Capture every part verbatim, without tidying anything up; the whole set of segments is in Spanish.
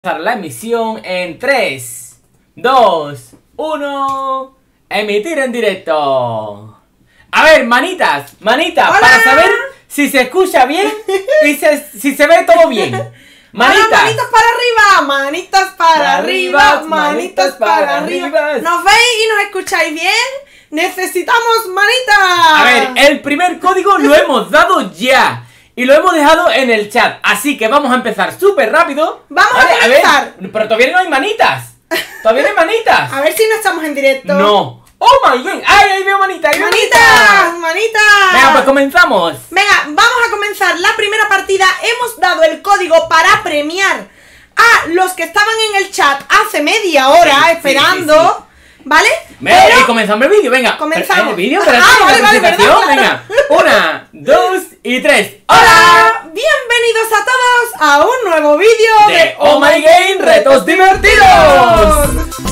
La emisión en tres, dos, uno. Emitir en directo. A ver, manitas, manitas, ¡Hola! para saber si se escucha bien y se, si se ve todo bien. Manitas. Hola, manitas para arriba, manitas para, Para arriba, arriba, manitas para arriba. ¿Nos veis y nos escucháis bien? Necesitamos manitas. A ver, el primer código lo hemos dado ya. Y lo hemos dejado en el chat. Así que vamos a empezar súper rápido. Vamos ¿Vale? a comenzar. A ver, pero todavía no hay manitas. Todavía no hay manitas. A ver si no estamos en directo. No. Oh my god. Ay, ahí veo manitas. Ahí veo Manitas, manitas. Venga, pues comenzamos. Venga, vamos a comenzar la primera partida. Hemos dado el código para premiar a los que estaban en el chat hace media hora Sí, sí, esperando. sí, sí. ¿Vale? Venga, Pero y comenzamos el vídeo, venga. comenzamos. ¿El vídeo? Ah, Pero vale, la vale, presentación, verdad, venga. claro. Una, dos y tres. ¡Hola! Bienvenidos a todos a un nuevo vídeo De de Oh My Game Retos Divertidos.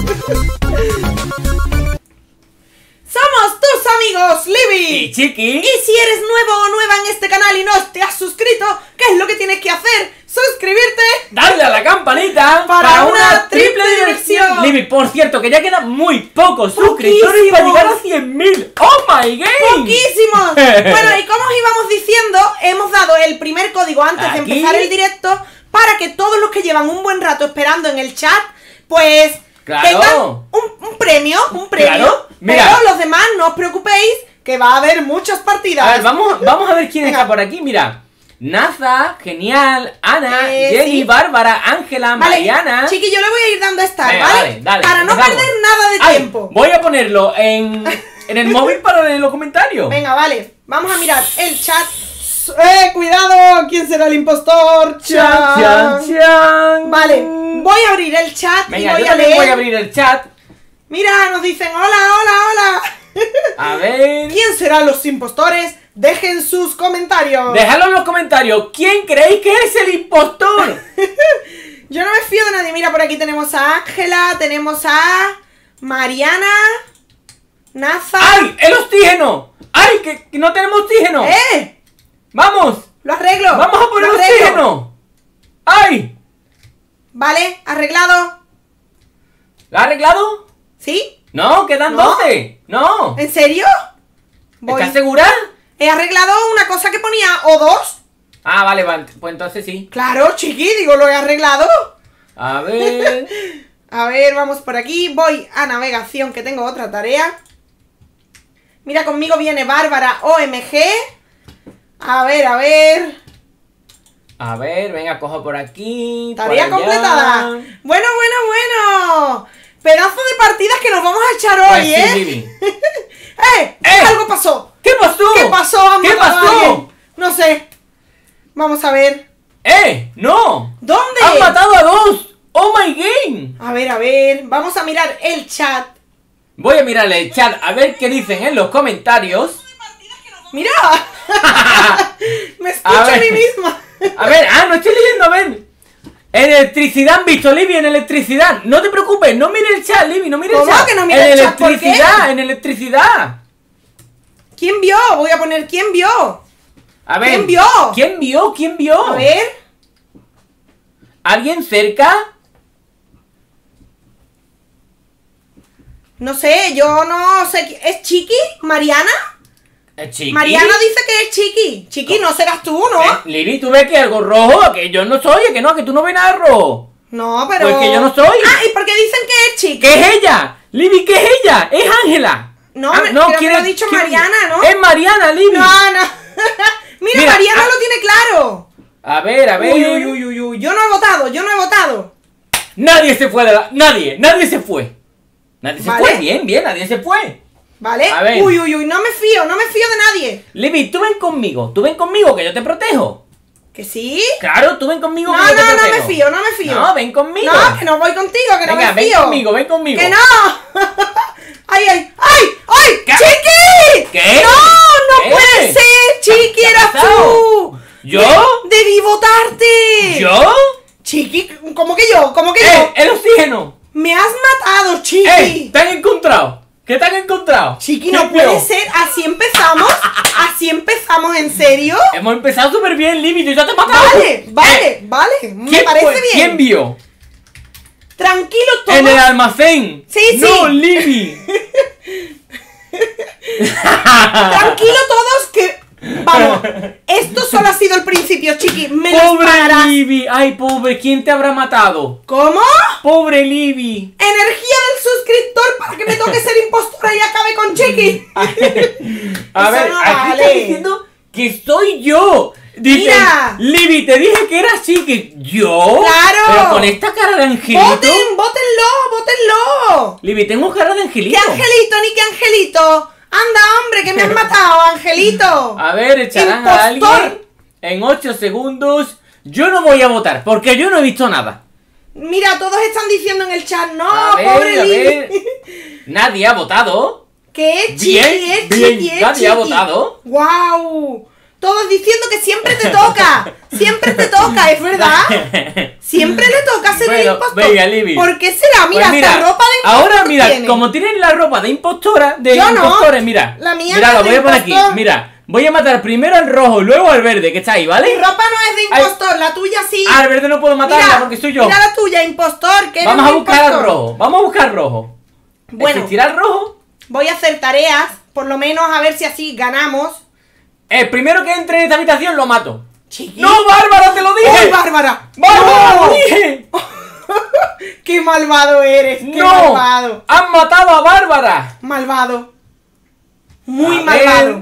Somos tus amigos Libby Y Chiqui. Y si eres nuevo o nueva en este canal y no te has suscrito, ¿qué es lo que tienes que hacer? Suscribirte. Darle a la campanita Para una triple diversión. Libby, por cierto, que ya quedan muy pocos suscriptores para llegar a cien mil. ¡Oh my game! ¡Poquísimos! Bueno, y como os íbamos diciendo, hemos dado el primer código antes Aquí. de empezar el directo para que todos los que llevan un buen rato esperando en el chat, pues Claro. tengan un, un premio, un premio. Claro, mira. Pero los demás no os preocupéis, que va a haber muchas partidas. A ver, vamos, vamos a ver quién Venga. está por aquí, mira. Naza, Genial, Ana, Eh, Jenny, sí. Bárbara, Ángela, Vale, Mariana. Chiqui, yo le voy a ir dando estar, Venga, ¿vale? dale, dale, Para no empezamos. perder nada de Ay, tiempo. voy a ponerlo en, en el móvil para leer los comentarios. Venga, vale, vamos a mirar el chat. ¡Eh, cuidado! ¿Quién será el impostor? Chan, chan, chan. Vale, voy a abrir el chat Venga, y voy yo a también leer. voy a abrir el chat. Mira, nos dicen hola, hola, hola. A ver. ¿Quién serán los impostores? Dejen sus comentarios. Dejadlo en los comentarios. ¿Quién creéis que es el impostor? Yo no me fío de nadie. Mira, por aquí tenemos a Ángela, tenemos a Mariana, Naza. ¡Ay! ¡El oxígeno! ¡Ay! Que, que no tenemos oxígeno! ¡Eh! ¡Vamos! Lo arreglo. ¡Vamos a poner lo arreglo. oxígeno! ¡Ay! Vale, arreglado. ¿La ha arreglado? ¿Sí? No, quedan No. doce. No. ¿En serio? Voy. ¿Estás segura? He arreglado una cosa que ponía O dos. Ah, vale, vale. Pues entonces sí. Claro, chiqui, digo, lo he arreglado. A ver. A ver, vamos por aquí. Voy a navegación, que tengo otra tarea. Mira, conmigo viene Bárbara O M G. A ver, a ver. A ver, venga, cojo por aquí. Tarea por allá. completada. Bueno, bueno, bueno. Pedazo de partidas que nos vamos a echar Pues hoy, sí, ¿eh? Vivi. ¡Eh! ¡Eh! Algo pasó. ¿Qué pasó? ¿Qué pasó? ¿Han ¿Qué matado a pasó? alguien? No sé. Vamos a ver. ¡Eh! ¡No! ¿Dónde? ¡Han matado a dos! ¡Oh my game! A ver, a ver. Vamos a mirar el chat. Voy a mirar el chat a ver qué dicen en los comentarios. ¡Mira! Me A escucho a, ver. mí misma. A ver, ah, no estoy leyendo, a ver. Electricidad, han visto, Libby, en electricidad. No te preocupes, no mire el chat, Libby, no mire el ¿Cómo chat. que no mire en el chat? ¿Por qué? electricidad, en electricidad. ¿Quién vio? Voy a poner ¿quién vio? A ver. ¿Quién vio? ¿Quién vio? ¿Quién vio? A ver. ¿Alguien cerca? No sé, yo no sé. qui- ¿Es Chiqui? ¿Mariana? Eh, Chiqui. Mariana dice que es Chiqui. Chiqui, no serás tú, ¿no? Eh, Libby, ¿tú ves que algo rojo? Que yo no soy, que no, que tú no ves nada rojo. No, pero. Pues que yo no soy. Ah, ¿y por qué dicen que es Chiqui? ¿Qué es ella? Libby, ¿qué es ella? Es Ángela. No, Ah, me- creo que ¿quién lo ha es- dicho quién- Mariana, ¿no? Es Mariana, Libby. No, no. Mira, Mira, Mariana ah. lo tiene claro. A ver, a ver. Uy, uy, uy, uy, uy. Yo no he votado, yo no he votado. Nadie se fue de la... Nadie, nadie se fue. Nadie se Vale. fue, bien, bien, nadie se fue. ¿Vale? A ver. Uy, uy, uy, no me fío, no me fío de nadie. Libby, tú ven conmigo, tú ven conmigo que yo te protejo. ¿Que sí? Claro, tú ven conmigo No, que yo te no, no protejo. me fío, no me fío. No, ven conmigo. No, que no voy contigo, que no Venga, me ven fío. conmigo, ven conmigo. ¡Que no! ¡Ay, ay! ¡Ay! ¡Ay! ¿Qué? ¡Chiqui! ¿Qué? ¡No! ¡No ¿Qué? puede ser! ¡Chiqui, ¿Qué ha eras pasado? tú! ¿Yo? De- debí votarte. ¿Yo? Chiqui, ¿cómo que yo? ¿Cómo que ¡Eh! yo? ¡El oxígeno! Me has matado, Chiqui. ¡Eh! ¿Te han encontrado? ¿Qué te han encontrado? Chiqui, ¿Quién no puede vio? ser. Así empezamos. Así empezamos, ¿en serio? Hemos empezado súper bien, Libby, yo ya te he matado. Vale, vale, Eh, vale. Me ¿quién parece fue? bien. ¿Quién vio? Tranquilo todos. En el almacén. Sí, No, sí. Libby. Tranquilo todos que... Vamos, esto solo ha sido el principio, chiqui. Me los Pobre pagarás. Libby. Ay, pobre, ¿quién te habrá matado? ¿Cómo? Pobre Libby. Energía del suscriptor para que me toque ser impostora y acabe con Chiqui. A Eso ver, no aquí vale. está diciendo que soy yo. Dice, Mira. Libby, te dije que eras Chiqui. ¿Yo? Claro. Pero con esta cara de angelito. ¡Voten! ¡Vótenlo! ¡Vótenlo! Libby, tengo cara de ¡Qué angelito. angelito ni qué angelito! ¡Anda, hombre, que me has matado, angelito! A ver, echarán a ¡Impostor! alguien en ocho segundos. Yo no voy a votar, porque yo no he visto nada. Mira, todos están diciendo en el chat, no, A ver, pobre a Libby. ver. Nadie ha votado. Que es Chiqui, Bien, es bien, Chiqui, es nadie ha Chiqui. votado. ¡Guau! Todos diciendo que siempre te toca. Siempre te toca, ¿es verdad? Siempre le toca ser el Bueno, impostor. venga, Libby. ¿Por qué será? Mira, Pues mira, hasta ropa de impostor ahora mira, tiene. como tienen la ropa de impostora, de Yo no. impostores, mira. La mía mira, no lo es de voy a poner impostor. aquí. Mira, voy a matar primero al rojo, luego al verde, que está ahí, Mi ¿vale? ropa no es de impostor, la tuya sí. Ah, al verde no puedo matarla Mira, porque soy yo. Mira la tuya, impostor, que eres Vamos a un buscar al impostor. rojo, vamos a buscar al rojo. Bueno. ¿Existirá el rojo? Voy a hacer tareas, por lo menos a ver si así ganamos. El primero que entre en esta habitación lo mato. Chiqui. ¡No, Bárbara, te lo dije! ¡Ay, Bárbara! ¡Bárbara, ¡No! lo dije! ¡Qué malvado eres! ¡Qué ¡No! malvado! ¡Han matado a Bárbara! Malvado. Muy A malvado. ver.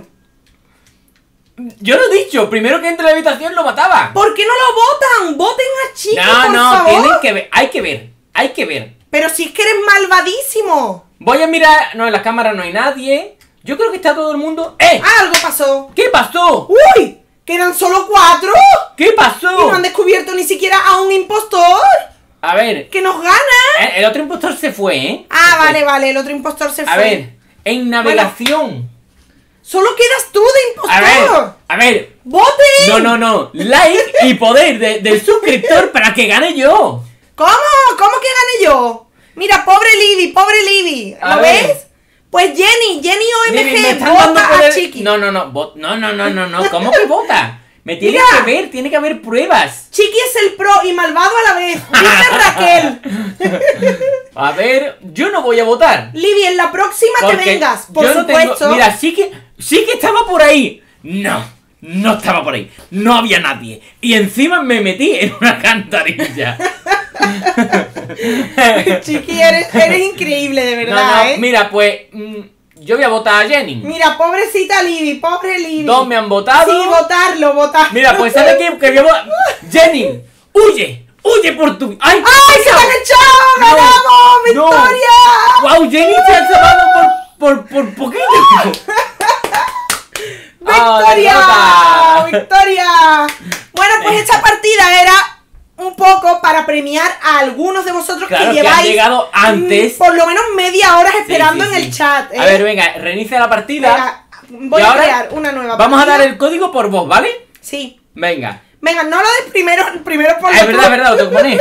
Yo lo he dicho, primero que entre en la habitación lo mataba. ¿Por qué no lo votan? ¡Voten a Chiqui, No, por no, favor! tienen que ver, hay que ver, hay que ver. Pero si es que eres malvadísimo. Voy a mirar, no, en las cámaras no hay nadie. Yo creo que está todo el mundo. ¡Eh! Ah, algo pasó. ¿Qué pasó? ¡Uy! ¿Quedan solo cuatro? ¿Qué Y pasó? no han descubierto ni siquiera a un impostor A ver, que nos gana. eh, el otro impostor se fue, ¿eh? Ah, Se fue. vale, vale, el otro impostor se fue. A ver, en navegación. Solo quedas tú de impostor. A ver, a ver. ¡Voten! No, no, no. Like y poder de- del suscriptor para que gane yo. ¿Cómo? ¿Cómo que gané yo? Mira, pobre Libby, pobre Libby. A ¿Lo ver. ves? Pues Jenny, Jenny Libby, me O M G, están dando vota a poder- Chiqui. No, no, no. vo- No, no, no, no, no. ¿Cómo que vota? Me tiene Mira. que ver, tiene que haber pruebas. Chiqui es el pro y malvado a la vez. Dice Raquel. A ver, yo no voy a votar. Libby, en la próxima te Porque vengas, por yo no tengo- supuesto. Mira, sí que, sí que estaba por ahí. No, no estaba por ahí. No había nadie. Y encima me metí en una cantarilla. Chiqui, eres, eres increíble, de No, verdad, no, ¿eh? mira, pues mm, yo voy a votar a Jenny. Mira, pobrecita Libby, pobre Libby. Dos me han votado. Sí, votarlo, votar. Mira, pues ¿sabes qué? Que voy a votar. Jenny, huye, huye por tu. ¡Ay! ¡Ay, se te han echado! No, ¡Ganamos! no. ¡Victoria! ¡Wow! Jenny te ha salvado por, por, por poquito. Ah, ¡Victoria! derrota. ¡Victoria! Bueno, pues esta partida era un poco para premiar a algunos de vosotros Claro, que que lleváis han llegado antes. mm, por lo menos media hora esperando Sí, sí, en sí. el chat. ¿eh? A ver, venga, reinicia la partida. Venga, voy Y a ahora crear una nueva Vamos a partida. dar el código por voz, ¿vale? Sí. Venga. Venga, no lo des primero, primero por Ah, es verdad, es verdad, lo tengo que poner.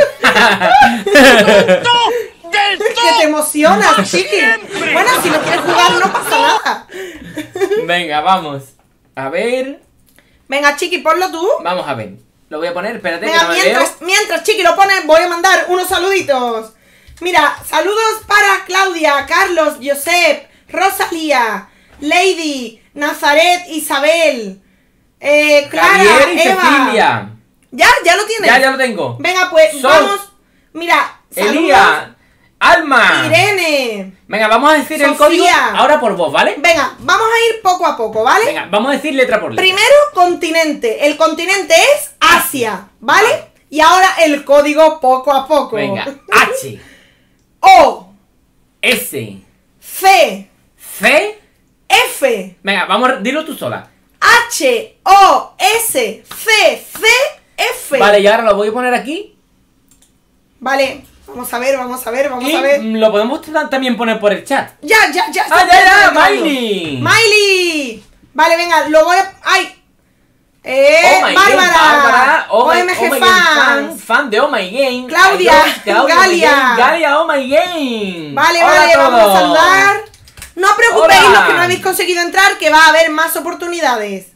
que te emocionas, chiqui. Bueno, si no quieres jugar no pasa nada. Venga, vamos. A ver. Venga, chiqui, ponlo tú. Vamos a ver. Lo voy a poner, espérate que Venga, no me mientras, veo. mientras Chiqui lo pone, voy a mandar unos saluditos. Mira, saludos para Claudia, Carlos, Josep, Rosalía, Lady, Nazaret, Isabel, eh, Clara, Javier y Eva. Cecilia. ¿Ya? ¿Ya lo tienes? Ya, ya lo tengo. Venga, pues Sol. vamos. Mira, saludos. Elía. Alma. Irene. Venga, vamos a decir el Sofía. código ahora por voz, ¿vale? Venga, vamos a ir poco a poco, ¿vale? Venga, vamos a decir letra por letra. Primero, continente. El continente es Asia, ¿vale? Y ahora el código poco a poco. Venga, H, O, S, C, C. F, Venga, vamos, a- dilo tú sola. H, O, S, C, C, F. Vale, y ahora lo voy a poner aquí. Vale, vamos a ver, vamos a ver, vamos Y a ver. mm, lo podemos ta- también poner por el chat. Ya, ya, ya. ¡Ah, está ya, ya! entrando. ¡Miley! ¡Miley! Vale, venga, lo voy a... ¡Ay! ¡Eh! Oh My Game, ¡Bárbara! Bárbara, oh my, O M G oh my Game Fans. fan, fan de Oh My Game. Claudia, Adiós, Claudia, Galia. Oh My Game, Galia, Oh My Game. Vale, Hola vale, vamos todos. a saludar. No os preocupéis Hola. los que no habéis conseguido entrar, que va a haber más oportunidades.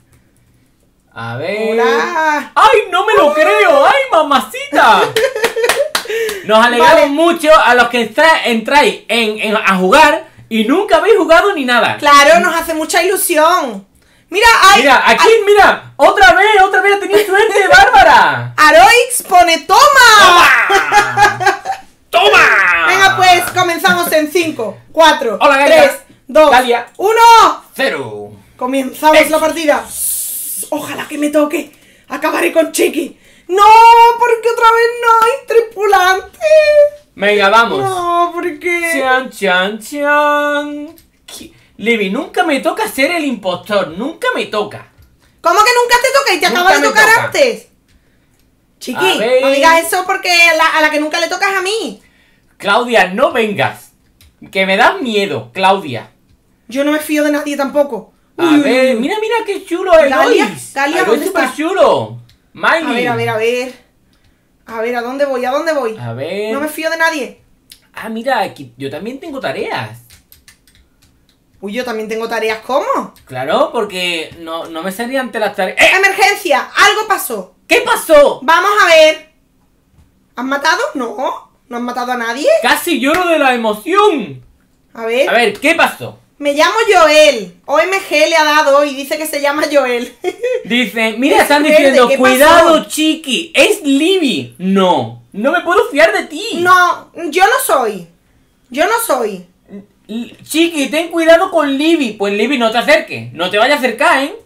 A ver. Hola. ¡Ay, no me lo creo! ¡Ay, mamacita! Nos alegramos Vale. mucho a los que entra- entráis en, en- a jugar y nunca habéis jugado ni nada. Claro, nos hace mucha ilusión. Mira, hay, Mira, aquí, hay- mira, otra vez, otra vez, tenéis suerte, Bárbara. Aroix pone toma. ¡Toma! ¡Toma! Venga, pues comenzamos en cinco, cuatro, Hola, Galia. tres, dos, Galia. uno. Cero. Comenzamos Ex. la partida. Ojalá que me toque. Acabaré con Chiqui. No, porque otra vez no hay tripulante. Venga, vamos. No, porque... Chan, chan, chan. Qui- Levi, nunca me toca ser el impostor, nunca me toca. ¿Cómo que nunca te toca y te Nunca acaba de me tocar toca. antes? A Chiqui, ver. no digas eso porque a la, a la que nunca le tocas a mí. Claudia, no vengas. Que me das miedo, Claudia. Yo no me fío de nadie tampoco. A Uy. ver, mira, mira qué chulo Galia, Elois. Galia, Elois ¿dónde súper está? chulo. Miley. A ver, a ver, a ver. A ver, ¿a dónde voy? ¿A dónde voy? A ver. No me fío de nadie. Ah, mira, aquí yo también tengo tareas. Uy, yo también tengo tareas. ¿Cómo? Claro, porque no, no me salían ante las tareas. ¡Eh! ¡Emergencia! Algo pasó. ¿Qué pasó? Vamos a ver. ¿Han matado? No. ¿No han matado a nadie? Casi lloro de la emoción. A ver. A ver, ¿qué pasó? Me llamo Joel. O M G le ha dado y dice que se llama Joel. Dice, mira, Es están verde, diciendo, ¿qué cuidado, pasó? Chiqui, es Libby. No, no me puedo fiar de ti. No, yo no soy. Yo no soy. L- Chiqui, ten cuidado con Libby. Pues Libby, no te acerques. No te vayas a acercar, ¿eh?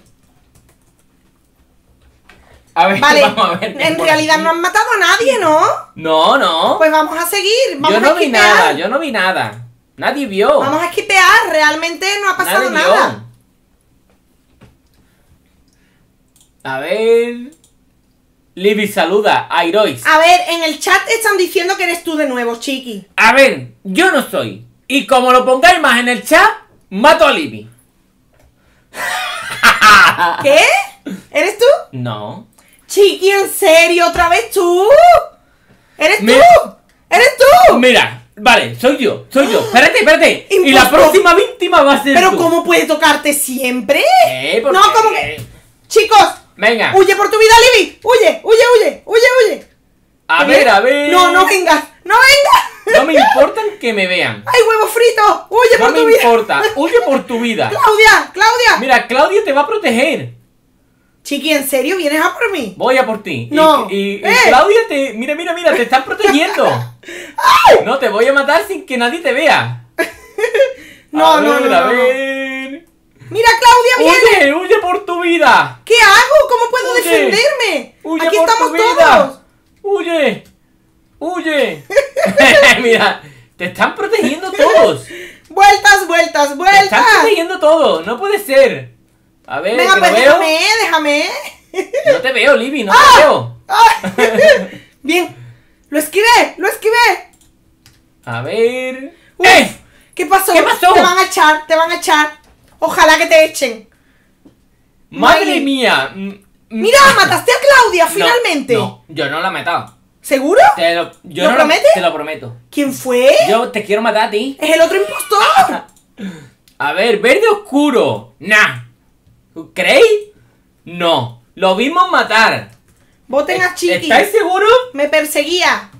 A ver, Vale, vamos a ver. en por realidad aquí. no han matado a nadie, ¿no? No, no. Pues vamos a seguir. Vamos yo no a vi esquipear. nada, yo no vi nada. Nadie vio. Vamos a esquipear. Realmente no ha pasado Nadie vio. nada. A ver. Libby saluda a Irois. A ver, en el chat están diciendo que eres tú de nuevo, Chiqui. A ver, yo no soy. Y como lo pongáis más en el chat, mato a Libby. ¿Qué? ¿Eres tú? No. Chiqui, ¿en serio? ¿Otra vez tú? ¿Eres Mira. tú? ¿Eres tú? Mira, vale, soy yo, soy yo. Espérate, espérate. Y Impostor. la próxima víctima va a ser ¿Pero tú. cómo puede tocarte siempre? Eh, ¿por No, qué? como que... Chicos, Venga. huye por tu vida, Libby. Huye, huye, huye, huye, huye. A ¿Qué ver, ves? a ver. No, no vengas, no vengas. No me importa que me vean. ¡Hay huevo frito! ¡Huye No por me tu vida! importa. Huye por tu vida. ¡Claudia! ¡Claudia! Mira, Claudia te va a proteger. Chiqui, ¿en serio? ¿Vienes a por mí? Voy a por ti. Y- No. Y, y ¡Eh! Claudia te... Mira, mira, mira, te están protegiendo. No, te voy a matar sin que nadie te vea. No, a no, ver, no, a no, no. ver. ¡Mira, Claudia viene! Huye, huye por tu vida. ¿Qué hago? ¿Cómo puedo Huye. defenderme? Huye Aquí por estamos tu vida. todos. Huye. Huye. Mira, te están protegiendo todos. Vueltas, vueltas, Te vueltas. están protegiendo todos. No puede ser. A ver, Venga, que pues lo veo. déjame, déjame. No te veo, Libby, no ¡Ah! te veo. ¡Ay! Bien, lo esquivé, lo esquivé. A ver. Uf, ¡Eh! ¿Qué pasó? ¿Qué pasó? Te van a echar, te van a echar. Ojalá que te echen. ¡Madre Miley. mía! Mm, mm, Mira, mataste a Claudia no, finalmente. No, yo no la he matado. ¿Seguro? Te lo, yo ¿Lo no prometes? Te lo prometo. ¿Quién fue? Yo te quiero matar a ti. Es el otro impostor. A ver, verde oscuro. Nah. ¿Creéis? No. Lo vimos matar. Voten a Chiqui. ¿Estáis seguros? Me perseguía.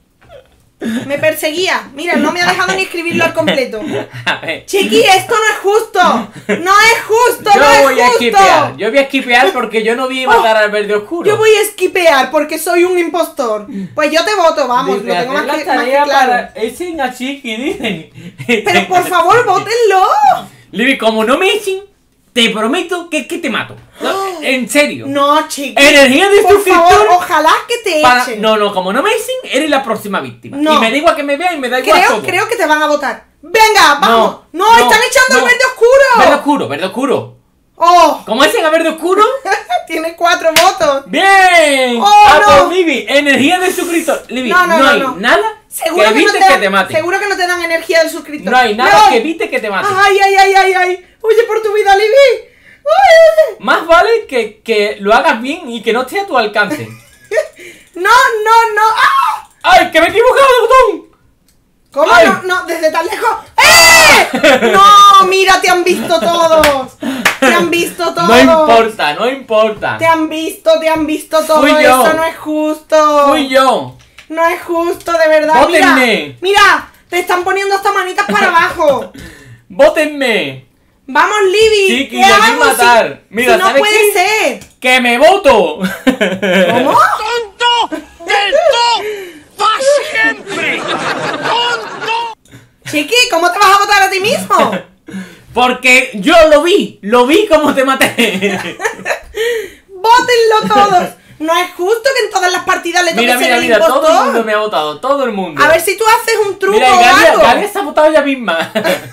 Me perseguía. Mira, no me ha dejado ni escribirlo al completo. A ver. Chiqui, esto no es justo. No es justo, Yo no es voy a justo. esquipear. Yo voy a esquipear porque yo no vi matar al verde oscuro. Yo voy a esquipear porque soy un impostor. Pues yo te voto, vamos, Dice, lo tengo hacer más la que, más que tarea claro. para ese a Chiqui, dicen. Pero por favor, votenlo. Libby, como no me echen, te prometo que, que te mato. No, en serio. No, Chiqui. Energía de Por suscriptor. favor, ojalá que te Para- echen. No, no, como no me echen, eres la próxima víctima. No. Y me da igual que me vea y me da igual creo, todo. creo que te van a votar. Venga, vamos. No, no, están echando no. el verde oscuro. Verde oscuro, verde oscuro. Oh, ¿Cómo echan a verde oscuro? tiene cuatro votos. ¡Bien! Oh, ¡A no. por Libby! Energía de suscriptor. Libby, No, no, no, no, hay no. nada Seguro que que, no evite te que dan, te mate. seguro que no te dan energía del suscriptor. No hay nada No. que evite que te mate. Ay, ay, ay, ay, ay. Huye por tu vida, Libby. Ay, ay, Más vale que, que lo hagas bien y que no esté a tu alcance. ay. No, no, no. ¡Ah! ¡Ay, que me he equivocado de botón! ¿Cómo Ay. no? No, desde tan lejos. ¡Eh! No, mira, te han visto todos. Te han visto todos. No importa, no importa. Te han visto, te han visto todos. Fui yo. Eso no es justo. Fui yo. No es justo, de verdad. ¡Vótenme! Mira, mira, te están poniendo hasta manitas para abajo. ¡Vótenme! Vamos, Libby. Chiqui, ¿Qué le voy a hago matar. si, Mira, si no ¿sabes puede qué? ser? ¡Que me voto! ¿Cómo? ¡Tonto! ¡Del todo! ¡Para siempre! ¡Tonto! Chiqui, ¿cómo te vas a votar a ti mismo? Porque yo lo vi, lo vi como te maté. ¡Vótenlo todos! No es justo que en todas las partidas le toque Mira, ser mira, el mira, impostor. todo el mundo me ha votado, todo el mundo. A ver si tú haces un truco Mira, o Galia, algo. Galia se ha votado ella misma.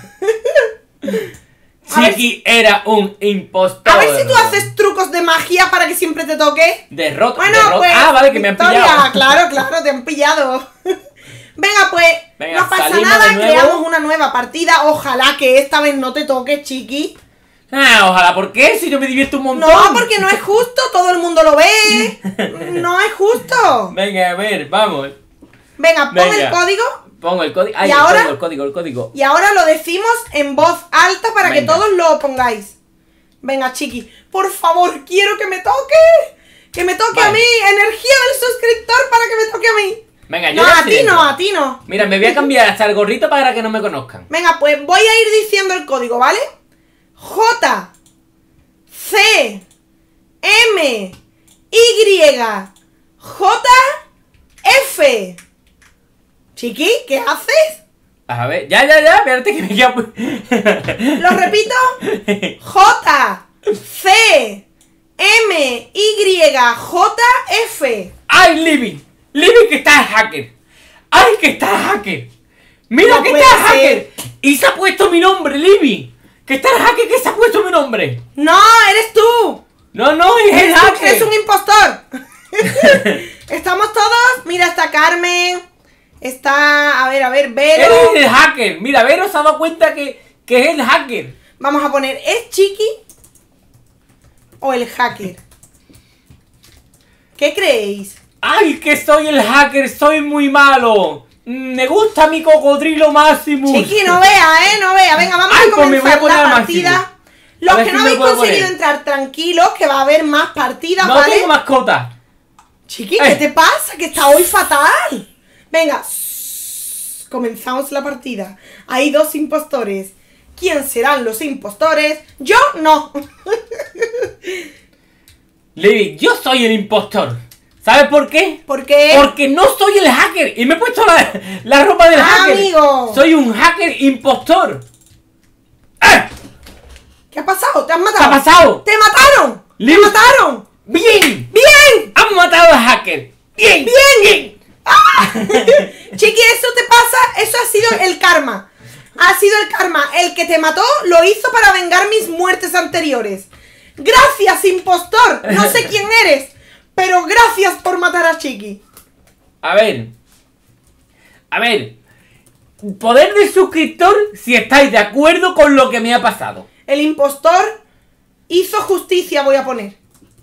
A ver Chiqui era un impostor. A ver si tú haces trucos de magia para que siempre te toque. Derrota, Bueno, derrota. pues. Ah, vale, que me han victoria. pillado. Claro, claro, te han pillado. Venga, pues. Venga, no pasa salimos nada, de nuevo. creamos una nueva partida. Ojalá que esta vez no te toque, chiqui. Ah, ojalá, ¿por qué? Si yo me divierto un montón. No, porque no es justo, todo el mundo lo ve. No es justo. Venga, a ver, vamos. Venga, pon Venga. el código. Pongo el código. Ay, ¿Y el ahora? código, el código, el código. Y ahora lo decimos en voz alta para que Venga. todos lo pongáis. Venga, chiqui, por favor, quiero que me toque. Que me toque Vale. a mí. Energía del suscriptor para que me toque a mí. Venga, yo No, ya a estoy ti dentro. no, a ti no. Mira, me voy a cambiar hasta el gorrito para que no me conozcan. Venga, pues voy a ir diciendo el código, ¿vale? J C M Y J F. Chiqui, ¿qué haces? A ver, ya, ya, ya, espérate que me queda... Lo repito. J C M Y J F. ¡Ay, Libby! ¡Libby que está el hacker! ¡Ay, que está el hacker! ¡Mira No que puede está el ser. hacker! ¡Y se ha puesto mi nombre, Libby! ¡Que está el hacker que se ha puesto mi nombre! No, eres tú. ¡No, no, es el Eres tú, que hacker! eres un impostor. ¿Estamos todos? Mira, está Carmen. Está, a ver, a ver, Vero. ¡Eres el hacker! Mira, Vero se ha dado cuenta que, que es el hacker. Vamos a poner, ¿es Chiqui o el hacker? ¿Qué creéis? ¡Ay, que soy el hacker! ¡Soy muy malo! Mm, Me gusta mi cocodrilo Maximus. Chiqui, no vea, eh, no vea. Venga, vamos Ay, a pues me voy a comenzar poner la al partida. máximo. Los A ver que si no me habéis puedo conseguido poner. entrar, tranquilos, que va a haber más partidas, No ¿vale? tengo mascota. Chiqui, ¿qué Eh. te pasa? Que está hoy fatal. Venga, shh, comenzamos la partida. Hay dos impostores. ¿Quién serán los impostores? Yo no. Libby, yo soy el impostor. ¿Sabes por qué? ¿Por qué? Porque no soy el hacker. Y me he puesto la, la ropa del Ah, hacker. amigo. Soy un hacker impostor. ¡Eh! ¿Qué ha pasado? ¿Te han matado? ¿Qué ha pasado? ¡Te mataron! Liz. ¡Te mataron! ¡Bien! ¡Bien! ¡Han matado al hacker! ¡Bien! ¡Bien! ¡Bien! Chiqui, eso te pasa, eso ha sido el karma. Ha sido el karma. El que te mató lo hizo para vengar mis muertes anteriores. Gracias, impostor. No sé quién eres, pero gracias por matar a Chiqui. A ver. A ver. Poder del suscriptor si estáis de acuerdo con lo que me ha pasado. El impostor hizo justicia, voy a poner.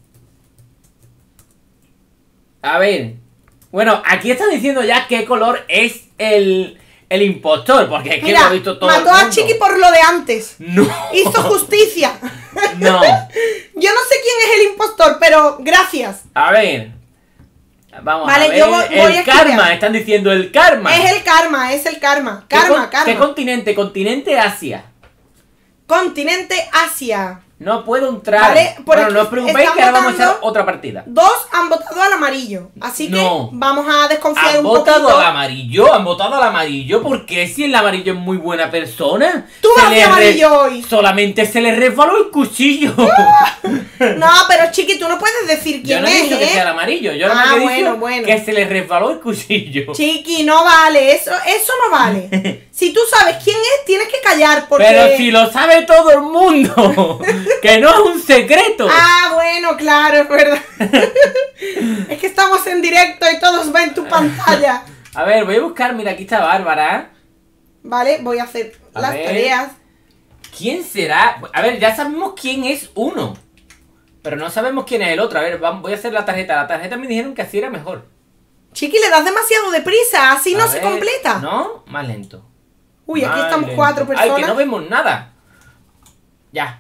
A ver. Bueno, aquí están diciendo ya qué color es el, el impostor. Porque es que lo Mira, ha visto todo el mató a mundo. Chiqui por lo de antes. No. Hizo justicia. No. Yo no sé quién es el impostor, pero gracias. A ver. Vamos Vale, a ver. yo voy- voy a el karma. escribir. Están diciendo el karma. Es el karma, es el karma. ¿Qué Karma, con- karma. ¿Qué continente? Continente Asia. Continente Asia. No puedo entrar. Vale, por bueno, aquí no os preocupéis están que ahora vamos a votando. hacer otra partida. Dos han votado al amarillo. Así que No. vamos a desconfiar ¿Han un votado poquito. al amarillo? ¿Han votado al amarillo? ¿Por qué si el amarillo es muy buena persona? Tú Se vas de le re- amarillo hoy. Solamente se le resbaló el cuchillo. No, pero Chiqui, tú no puedes decir Yo quién no he es, dicho que ¿eh? sea el amarillo. Yo Ah, no he dicho bueno, bueno. que se le resbaló el cuchillo. Chiqui, no vale, eso, eso no vale. Si tú sabes quién es, tienes que callar porque... Pero si lo sabe todo el mundo. Que no es un secreto. Ah, bueno, claro, es verdad. Es que estamos en directo y todos ven tu pantalla. A ver, voy a buscar. Mira, aquí está Bárbara. Vale, voy a hacer A las ver. tareas. ¿Quién será? A ver, ya sabemos quién es uno. Pero no sabemos quién es el otro. A ver, vamos, voy a hacer la tarjeta. La tarjeta me dijeron que así era mejor. Chiqui, le das demasiado deprisa, así no A se ver, completa. ¿No? Más lento. Uy, aquí Más estamos lento. cuatro personas. Ay, que no vemos nada. Ya.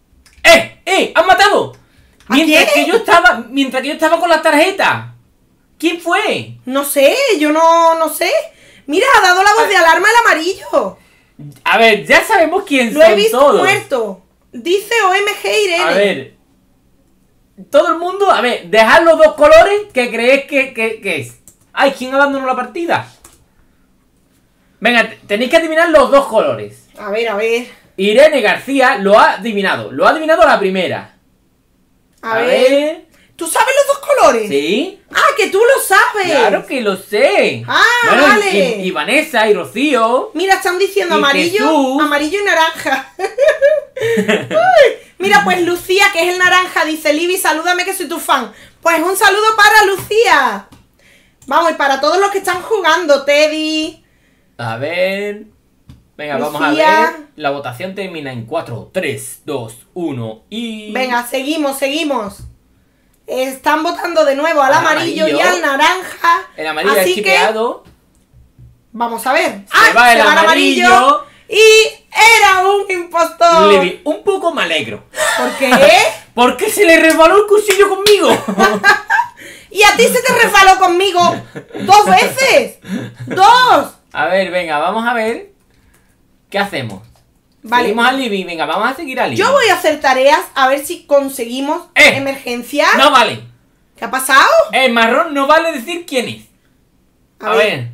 ¡Eh! ¡Eh! ¡Han matado! ¿A Mientras quién? que yo estaba. Mientras que yo estaba con la tarjeta. ¿Quién fue? No sé, yo no, no sé. Mira, ha dado la voz de alarma el amarillo. A ver, ya sabemos quién Lo he son visto todos. muerto. Dice O M G Irene. A ver. Todo el mundo, a ver, dejad los dos colores que creéis que, que, que es. Ay, ¿quién abandonó la partida? Venga, tenéis que adivinar los dos colores. A ver, a ver. Irene García lo ha adivinado. Lo ha adivinado a la primera. A, ver. ¿Tú sabes los dos colores? ¿Sí? Ah, que tú lo sabes. Claro que lo sé. Ah, bueno, vale. Y, y Vanessa y Rocío. Mira, están diciendo Y amarillo, Jesús. amarillo y naranja. Uy, mira, pues Lucía, que es el naranja, dice: Libby, salúdame que soy tu fan. Pues un saludo para Lucía. Vamos, y para todos los que están jugando, Teddy. A ver. Venga, vamos a Lucía. ver. La votación termina en cuatro, tres, dos, uno y... Venga, seguimos, seguimos. Están votando de nuevo al Al amarillo, amarillo. y al naranja. El amarillo así es que chipeado. vamos a ver. Se va el va amarillo. Y era un impostor. Libby, un poco me alegro. ¿Por qué? ¿Por qué se le resbaló el cuchillo conmigo? Y a ti se te resbaló conmigo dos veces. Dos. A ver, venga, vamos a ver. ¿Qué hacemos? Vale. Seguimos a Libby, venga, vamos a seguir a Libby. Yo voy a hacer tareas a ver si conseguimos Eh. emergencia. No vale. ¿Qué ha pasado? El marrón no vale decir quién es. A, ver.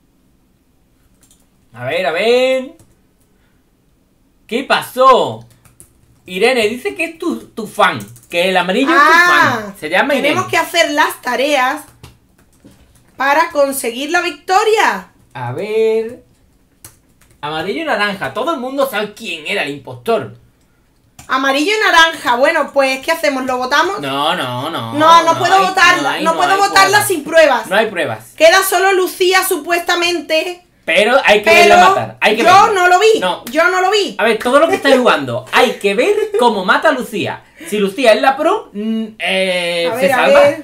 A ver, a ver. ¿Qué pasó? Irene dice que es tu, tu fan. Que el amarillo es tu Ah, fan. Se llama Irene. tenemos que hacer las tareas para conseguir la victoria. A ver. Amarillo y naranja. Todo el mundo sabe quién era el impostor. Amarillo y naranja. Bueno, pues, ¿qué hacemos? ¿Lo votamos? No, no, no. No, no, puedo hay- votarla. hay- No, puedo hay votarla pruebas. sin pruebas. No hay pruebas. Queda solo Lucía, supuestamente. Pero hay que Pero verla matar. Hay que yo verla. no lo vi. No. Yo no lo vi. A ver, todo lo que estáis jugando, hay que ver cómo mata a Lucía. Si Lucía es la pro, mm, eh, A se ver, a salva. ver.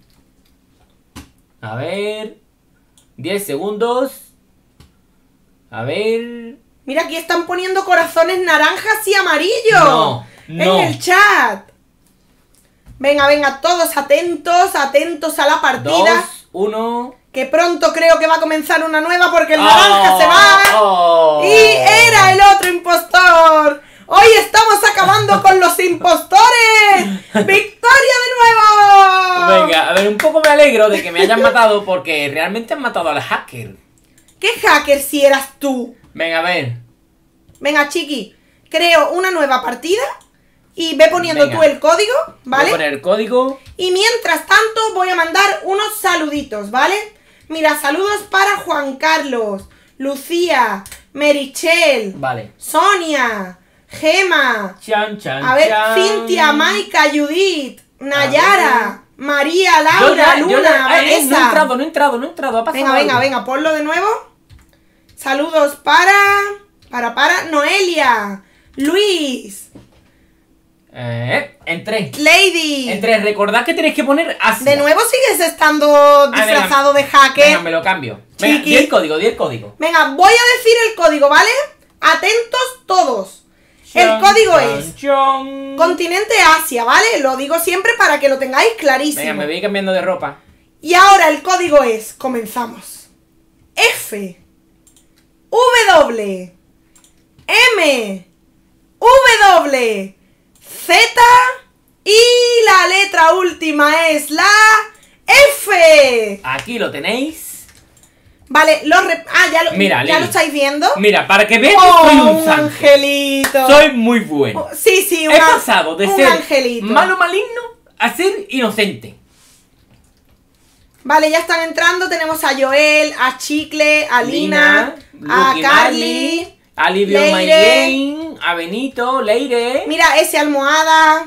A ver. diez segundos. A ver. Mira, aquí están poniendo corazones naranjas y amarillos. No, no. En el chat. Venga, venga, todos atentos, atentos a la partida. Dos, uno. Que pronto creo que va a comenzar una nueva porque el Oh, naranja se va. oh. Y era el otro impostor. Hoy estamos acabando con los impostores. ¡Victoria de nuevo! Venga, a ver, un poco me alegro de que me hayan matado porque realmente han matado al hacker. ¿Qué hacker si eras tú? Venga, a ver. Venga, chiqui, creo una nueva partida y ve poniendo Venga. tú el código, ¿vale? Voy a poner el código. Y mientras tanto voy a mandar unos saluditos, ¿vale? Mira, saludos para Juan Carlos, Lucía, Merichel, Vale. Sonia, Gema, Chan, chan, a ver, chan. Cintia, Maika, Judith, Nayara, María, Yo Laura, ya- yo Luna, ya- eh, eh, Vanessa. no he entrado, no he entrado, no he entrado. Ha pasado Venga, venga, algo. venga, ponlo de nuevo. Saludos para... Para, para... Noelia. Luis. Eh, entré. Lady. Entré. Recordad que tenéis que poner así. De nuevo sigues estando venga. disfrazado de hacker. Venga, me lo cambio. Venga, Chiqui. di el código, di el código. Venga, voy a decir el código, ¿vale? Atentos todos. El Chan, código chan, es chan. Continente Asia, ¿vale? Lo digo siempre para que lo tengáis clarísimo. Venga, me voy cambiando de ropa. Y ahora el código es, comenzamos. F W M W Z y la letra última es la F. Aquí lo tenéis. Vale, lo rep- ah, ya, lo, Mira, ¿ya Lili. lo estáis viendo. Mira, para que veas Oh, que soy un un santo. angelito. Soy muy bueno. Oh, sí, sí, He una- pasado de un ser angelito. malo maligno a ser inocente. Vale, ya están entrando. Tenemos a Joel, a Chicle, a Lina, a Lucky Carly, Marley, a Livio Leire. Mayane, a Benito, Leire. Mira, ese almohada.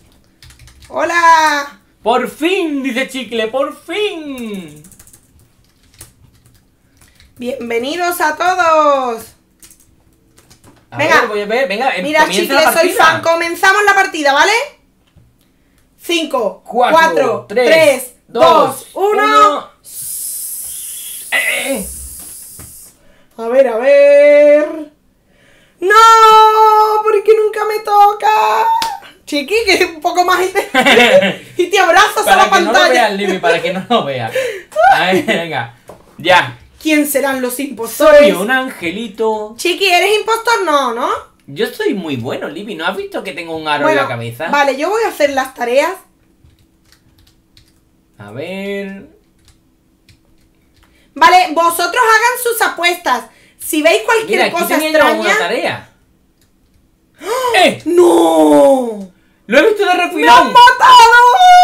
Hola. Por fin, dice Chicle, por fin. Bienvenidos a todos. A Venga. ver, voy a ver, venga, em- Mira, comienza Chicle, la soy partida. fan. Comenzamos la partida, ¿vale? cinco, Cuatro, cuatro, tres, tres, dos, dos, uno. uno. Eh, eh, A ver, a ver. ¡No! Porque nunca me toca. Chiqui, que es un poco más. y te, y te abrazas a Para la que no lo pantalla. veas, Libby, para que no lo veas. A ver, venga. Ya. ¿Quién serán los impostores? Soy un angelito. Chiqui, ¿eres impostor? No, ¿no? Yo soy muy bueno, Libby. ¿No has visto que tengo un aro Bueno, en la cabeza? vale, yo voy a hacer las tareas. A ver... Vale, vosotros hagan sus apuestas. Si veis cualquier Mira, aquí cosa tenía yo extraña... una tarea. ¡Eh! ¡No! ¡Lo he visto de ¡Me han refilón! matado!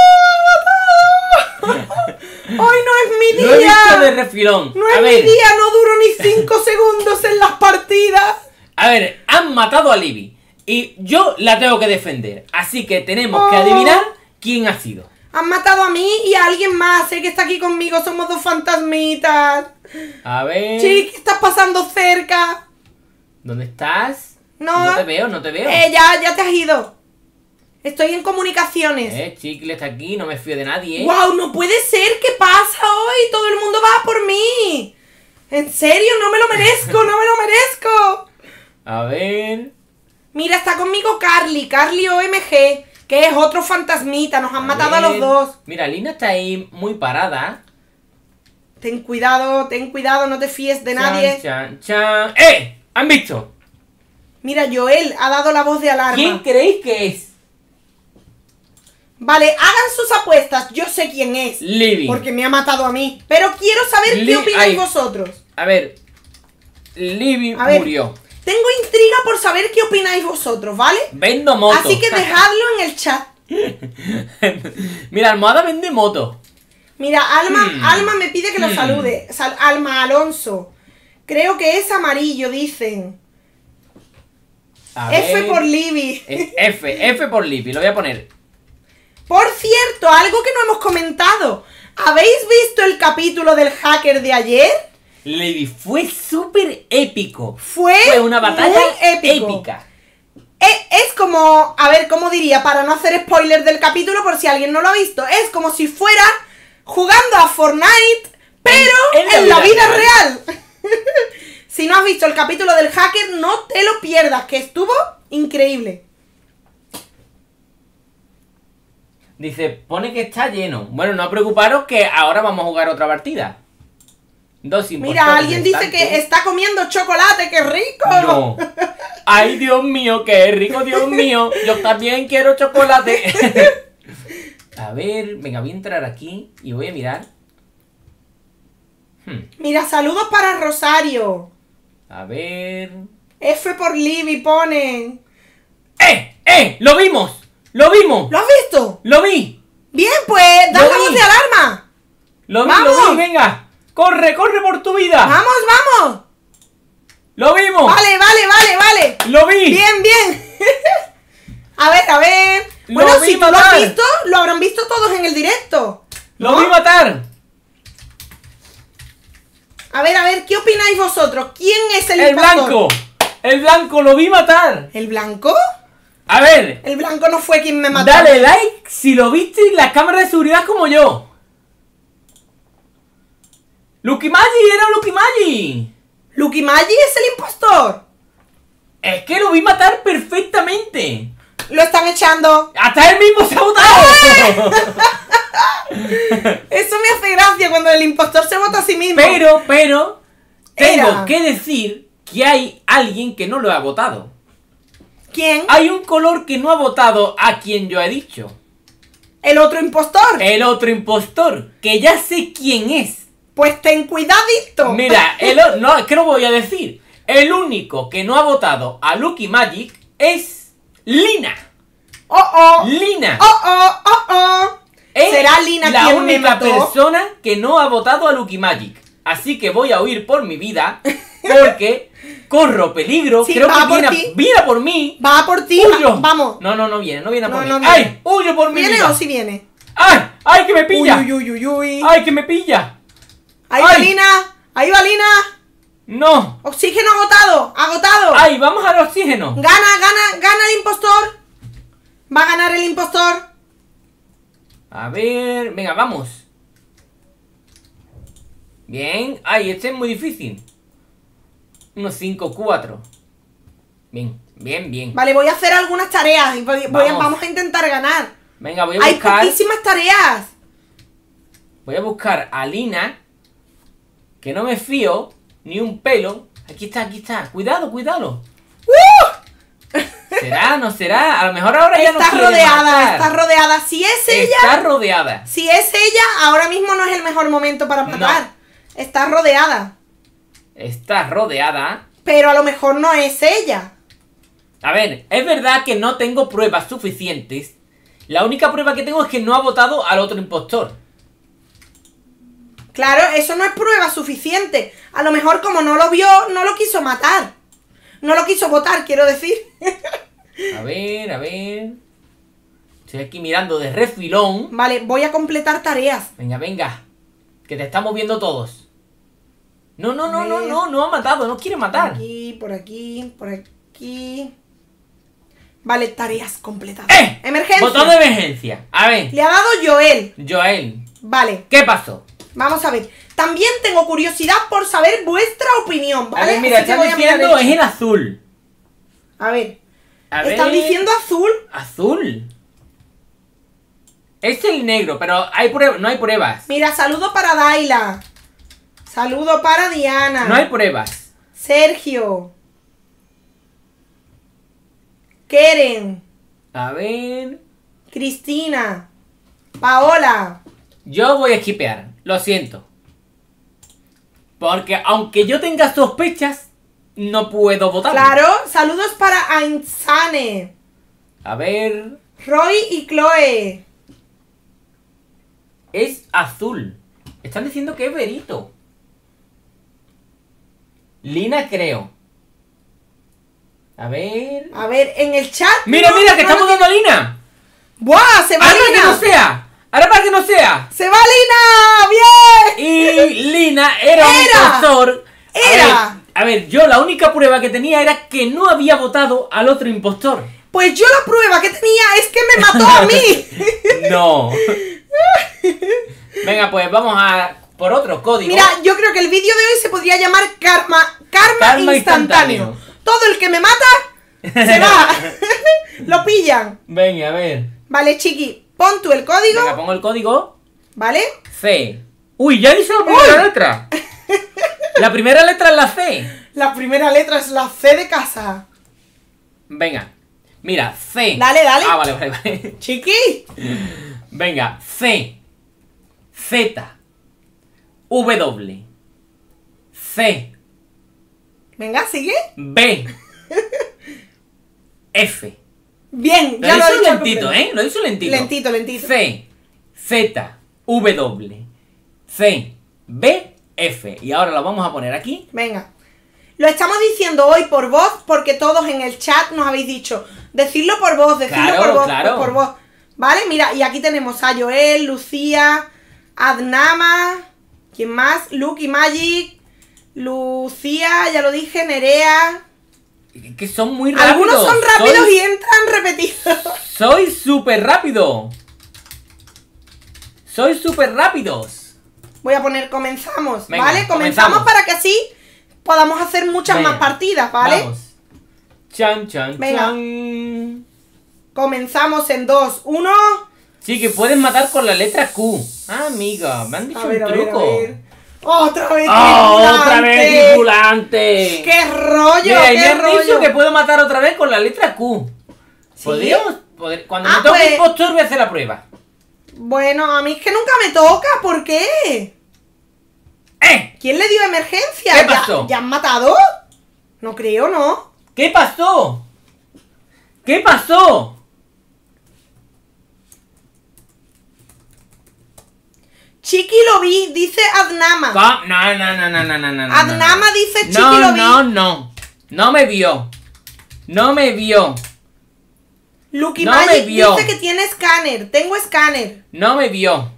¡Me han matado! ¡Hoy no es mi Lo he día! visto de refilón. No A es ver, mi día, no duro ni cinco segundos en las partidas. a ver, han matado a Libby. Y yo la tengo que defender. Así que tenemos que Oh. adivinar quién ha sido. Han matado a mí y a alguien más. Sé que está aquí conmigo, somos dos fantasmitas. A ver... Chiqui, estás pasando cerca. ¿Dónde estás? No. No te veo, no te veo. Eh, ya, ya te has ido. Estoy en comunicaciones. Eh, Chicle está aquí, no me fío de nadie. ¡Wow! No puede ser. ¿Qué pasa hoy? Todo el mundo va por mí. En serio, no me lo merezco, no me lo merezco. A ver... Mira, está conmigo Carly, Carly O M G, que es otro fantasmita. Nos han matado a ver. los dos. Mira, Lina está ahí muy parada. Ten cuidado, ten cuidado, no te fíes de Chan, nadie. Chan, chan. ¡Eh! ¿Han visto? Mira, Joel ha dado la voz de alarma. ¿Quién creéis que es? Vale, hagan sus apuestas. Yo sé quién es. Libby. Porque me ha matado a mí. Pero quiero saber Li- qué opináis ay. vosotros. A ver. Libby A ver. murió. Tengo intriga por saber qué opináis vosotros, ¿vale? Vendo moto. Así que dejadlo en el chat. Mira, Almohada vende moto. Mira, Alma, Hmm. Alma me pide que lo Hmm. salude. Sal- Alma Alonso. Creo que es amarillo, dicen. A F ver. por Libby. Eh, F, F por Libby, lo voy a poner. Por cierto, algo que no hemos comentado. ¿Habéis visto el capítulo del hacker de ayer? Libby fue súper épico. Fue, Fue una batalla muy épico. épica. E- Es como, a ver, ¿cómo diría? Para no hacer spoilers del capítulo, por si alguien no lo ha visto. Es como si fuera jugando a Fortnite, pero En- en, la vida real. Si no has visto el capítulo del hacker, no te lo pierdas, que estuvo increíble. Dice, pone que está lleno. Bueno, no preocuparos que ahora vamos a jugar otra partida. Dos impostores Mira, alguien dice que restantes. está comiendo chocolate, ¡qué rico! No. Ay, Dios mío, qué rico, Dios mío. Yo también quiero chocolate. A ver, venga, voy a entrar aquí y voy a mirar. Hmm, Mira, saludos para Rosario. A ver... F por Libby ponen. ¡Eh! ¡Eh! ¡Lo vimos! ¡Lo vimos! ¿Lo has visto? ¡Lo vi! Bien, pues, da Lo la vi. voz de alarma. ¡Lo vi, ¡Vamos! lo vi! ¡Venga! ¡Corre, corre por tu vida! Vamos, vamos. ¡Lo vimos! Vale, vale, vale, vale. ¡Lo vi! Bien, bien. A ver, a ver. Lo Bueno, vi si tú lo matar. has visto, lo habrán visto todos en el directo. ¡Lo ¿no? vi matar! A ver, a ver, ¿qué opináis vosotros? ¿Quién es el ¡El impostor? blanco! ¡El blanco! ¡Lo vi matar! ¿El blanco? A ver, El blanco no fue quien me mató. dale like si lo viste en las cámaras de seguridad como yo. ¡Lucky Magic! ¡Era Lucky Magic! ¿Lucky Magic es el impostor? Es que lo vi matar perfectamente. Lo están echando. ¡Hasta él mismo se ha votado! Eso me hace gracia cuando el impostor se vota a sí mismo. Pero, pero, tengo Era. que decir que hay alguien que no lo ha votado. ¿Quién? Hay un color que no ha votado a quien yo he dicho. ¿El otro impostor? El otro impostor, que ya sé quién es. Pues ten cuidadito. Mira, el o- no, es que lo voy a decir. El único que no ha votado a Lucky Magic es Lina. Oh, oh. Lina. Oh, oh, oh, oh. Es ¿Será Lina la quien me única mató? persona que no ha votado a Lucky Magic. Así que voy a huir por mi vida porque corro peligro. Sí, Creo va que por viene a, ti. viene a por mí. Va por ti. ¡Huyo! va- Vamos. No, no, no viene, no viene a por No, mí. no viene. ¡Ay! ¡Huyo por mi ¿Viene vida! o si viene? ¡Ay! ¡Ay, que me pilla! Uy, uy, uy, uy, uy. ¡Ay, que me pilla! Ahí ay. va Lina. Ahí va Lina. ¡No! Oxígeno agotado. Agotado. ¡Ay, vamos al oxígeno! Gana, gana, gana el impostor. Va a ganar el impostor. A ver... Venga, vamos. Bien. ¡Ay, este es muy difícil! Unos cinco, cuatro. Bien, bien, bien. Vale, voy a hacer algunas tareas y voy, voy a- Vamos. vamos a intentar ganar. Venga, voy a Hay buscar... poquísimas tareas. Voy a buscar a Lina. Que no me fío ni un pelo. Aquí está, aquí está. Cuidado, cuidado. ¡Uh! ¿Será? ¿No será? A lo mejor ahora ya no Está quiere rodeada, matar. está rodeada. Si es ella, Está rodeada. si es ella, ahora mismo no es el mejor momento para matar. Está rodeada. Está rodeada. Pero a lo mejor no es ella. A ver, es verdad que no tengo pruebas suficientes. La única prueba que tengo es que no ha votado al otro impostor. Claro, eso no es prueba suficiente. A lo mejor como no lo vio, no lo quiso matar. No lo quiso votar, quiero decir. A ver, a ver. Estoy aquí mirando de refilón. Vale, voy a completar tareas. Venga, venga. Que te estamos viendo todos. No, no, no, A no, ver. no, no ha matado, no quiere Por matar. aquí, por aquí, por aquí. Vale, tareas completadas. ¡Eh! Emergencia. Botón de emergencia. A ver, Le ha dado Joel. Joel, Vale, ¿qué pasó? vamos a ver. También tengo curiosidad por saber vuestra opinión, A ¿vale? ver, mira, Así que están voy a mirar diciendo el es chat. el azul. A ver, A están ver, diciendo azul. azul. Es el negro, pero hay pruebas, no hay pruebas. Mira, saludo para Daila. Saludo para Diana. No hay pruebas. Sergio. Keren. A ver. Cristina. Paola. Yo voy a esquipear, lo siento. Porque aunque yo tenga sospechas, no puedo votar. Claro, saludos para Ainsane. A ver. Roy y Chloe. Es azul. Están diciendo que es Berito. Lina creo. A ver. A ver, en el chat. Mira, no, mira, que no estamos lo dando a Lina. ¡Buah! ¡Se va Ahora para que no Lina! sea. Ahora para que no sea. ¡Se va Lina! ¡Bien! Y Lina era un Era. impostor. A Era. ver, a ver, yo la única prueba que tenía era que no había votado al otro impostor. Pues yo la prueba que tenía es que me mató a mí. No. Venga, pues vamos a por otro código. Mira, yo creo que el vídeo de hoy se podría llamar Karma, Karma, Karma instantáneo. instantáneo. Todo el que me mata se va. Lo pillan. Venga, a ver. Vale, chiqui, pon tú el código. Venga, pongo el código. ¿Vale? C. Uy, ya hice la primera letra. La primera letra es la C. La primera letra es la C de casa. Venga. Mira, C. Dale, dale. Ah, vale, vale, vale. Chiqui. Venga, C. Z. W. C. Venga, sigue. B. F. Bien, Lo ya lo he hizo dicho al lentito, completo. ¿eh? Lo hizo lentito. Lentito, lentito. C. Z. W. C. B. F. Y ahora lo vamos a poner aquí. Venga. Lo estamos diciendo hoy por voz porque todos en el chat nos habéis dicho. Decidlo por voz, decidlo Claro, por voz, claro. por voz. ¿Vale? Mira, y aquí tenemos a Joel, Lucía, Adnama, ¿quién más? Luke y Magic, Lucía, ya lo dije, Nerea. Que son muy rápidos. Algunos son rápidos Soy- y entran repetidos. Soy súper rápido. Soy súper rápidos. Voy a poner comenzamos, Venga, ¿vale? Comenzamos, comenzamos. para que así podamos hacer muchas Venga, más partidas, ¿vale? Vamos. Chan, chan, Venga. chan. Comenzamos en dos, uno. Sí, que puedes matar con la letra Q. Ah, amiga, me han dicho A ver, a un ver, a truco. ver. Otra vez ¡Oh, tripulante. otra vez tripulante! ¡Qué rollo! Mira, y me ¡Qué han dicho rollo! que puedo matar otra vez con la letra Q. ¿Sí? ¿Podríamos? Poder- Cuando Ah, me toque pues- impostor voy a hacer la prueba. Bueno, a mí es que nunca me toca, ¿por qué? ¡Eh! ¿Quién le dio emergencia? ¿Qué ¿Ya- pasó? ¿Ya han matado? No creo, ¿no? ¿Qué pasó? ¿Qué pasó? Chiqui lo vi, dice Adnama. ¿Cómo? No, no, no, no, no, no, no. no, Adnama no. dice Chiqui No, lo vi. no, no. No me vio. No me vio. Lucky no me Magic vio. dice que tiene escáner. Tengo escáner. No me vio.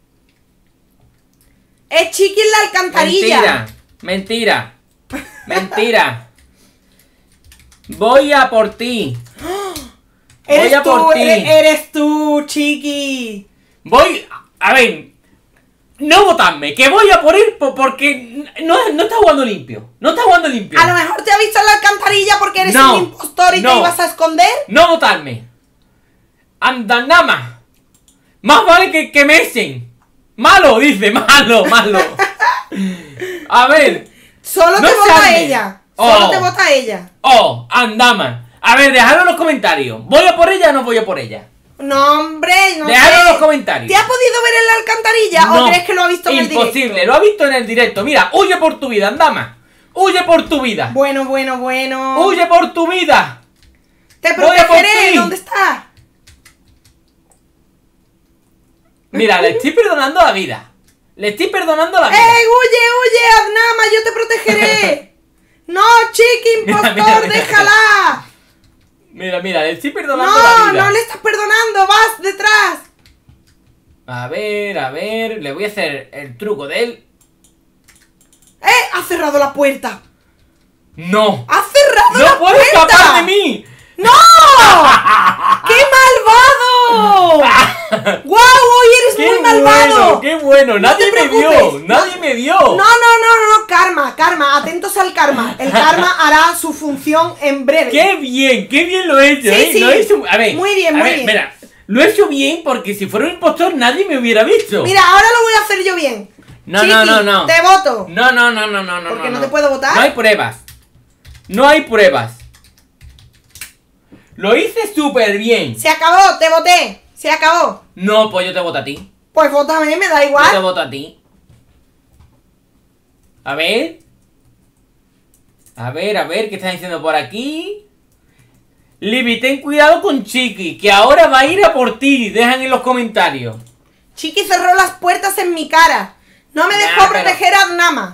Es Chiqui en la alcantarilla. Mentira. Mentira. Mentira. Voy a por ti. Eres Voy a tú, por ti. eres, eres tú, Chiqui. Voy. A ver. No votadme, que voy a por ir po- porque no, no está jugando limpio. No está jugando limpio. A lo mejor te ha visto en la alcantarilla porque eres No, un impostor y no. te ibas a esconder. No votarme. Andanama. Más vale que, que me echen. Malo, dice, malo, malo. A ver. Solo No te vota sale. ella. Solo Oh. te vota ella. Oh, andama. A ver, dejadlo en los comentarios. ¿Voy a por ella o no voy a por ella? No, hombre, no Dejadlo sé. en los comentarios. ¿Te ha podido ver en la alcantarilla No, o crees que lo ha visto en el directo? imposible, lo ha visto en el directo. Mira, huye por tu vida, andama. Huye por tu vida. Bueno, bueno, bueno. Huye por tu vida. Te voy a por protegeré. ti. ¿Dónde estás? Mira, le estoy perdonando la vida. Le estoy perdonando la vida. ¡Ey, huye, huye, Adnama! ¡Yo te protegeré! ¡No, chiqui, Mira, impostor, mira, mira. déjala! Mira, mira, le estoy perdonando la ¡No, vida. no le estás perdonando! ¡Vas detrás! A ver, a ver, le voy a hacer el truco de él. ¡Eh! ¡Ha cerrado la puerta! ¡No! ¡Ha cerrado la ¡No puedo puerta! escapar de mí! ¡No! ¡Qué malvado! ¡Guau! Hoy eres ¡Qué muy malvado! bueno! ¡Qué bueno! No ¡Nadie te me vio! preocupes. ¡Nadie me vio! No, no, no, no, no, karma, karma, atentos al karma. El karma hará su función en breve. ¡Qué bien! ¡Qué bien lo he hecho! Sí, ¿eh? sí. Lo he hecho... A ver, Muy bien, a muy ver, bien. Mira, lo he hecho bien porque si fuera un impostor nadie me hubiera visto. Mira, ahora lo voy a hacer yo bien. No, Chiqui, no, no, no. Te voto. No, no, no, no, no, no. ¿Por qué no te puedo votar? No hay pruebas. No hay pruebas. Lo hice súper bien. Se acabó, te voté. Se acabó. No, pues yo te voto a ti. Pues vótame, me da Yo te igual. voto a ti. A ver. A ver, a ver, ¿qué están diciendo por aquí? Libby, ten cuidado con Chiqui, que ahora va a ir a por ti. Dejan en los comentarios. Chiqui cerró las puertas en mi cara. No me Nah, dejó pero- proteger a Adnama.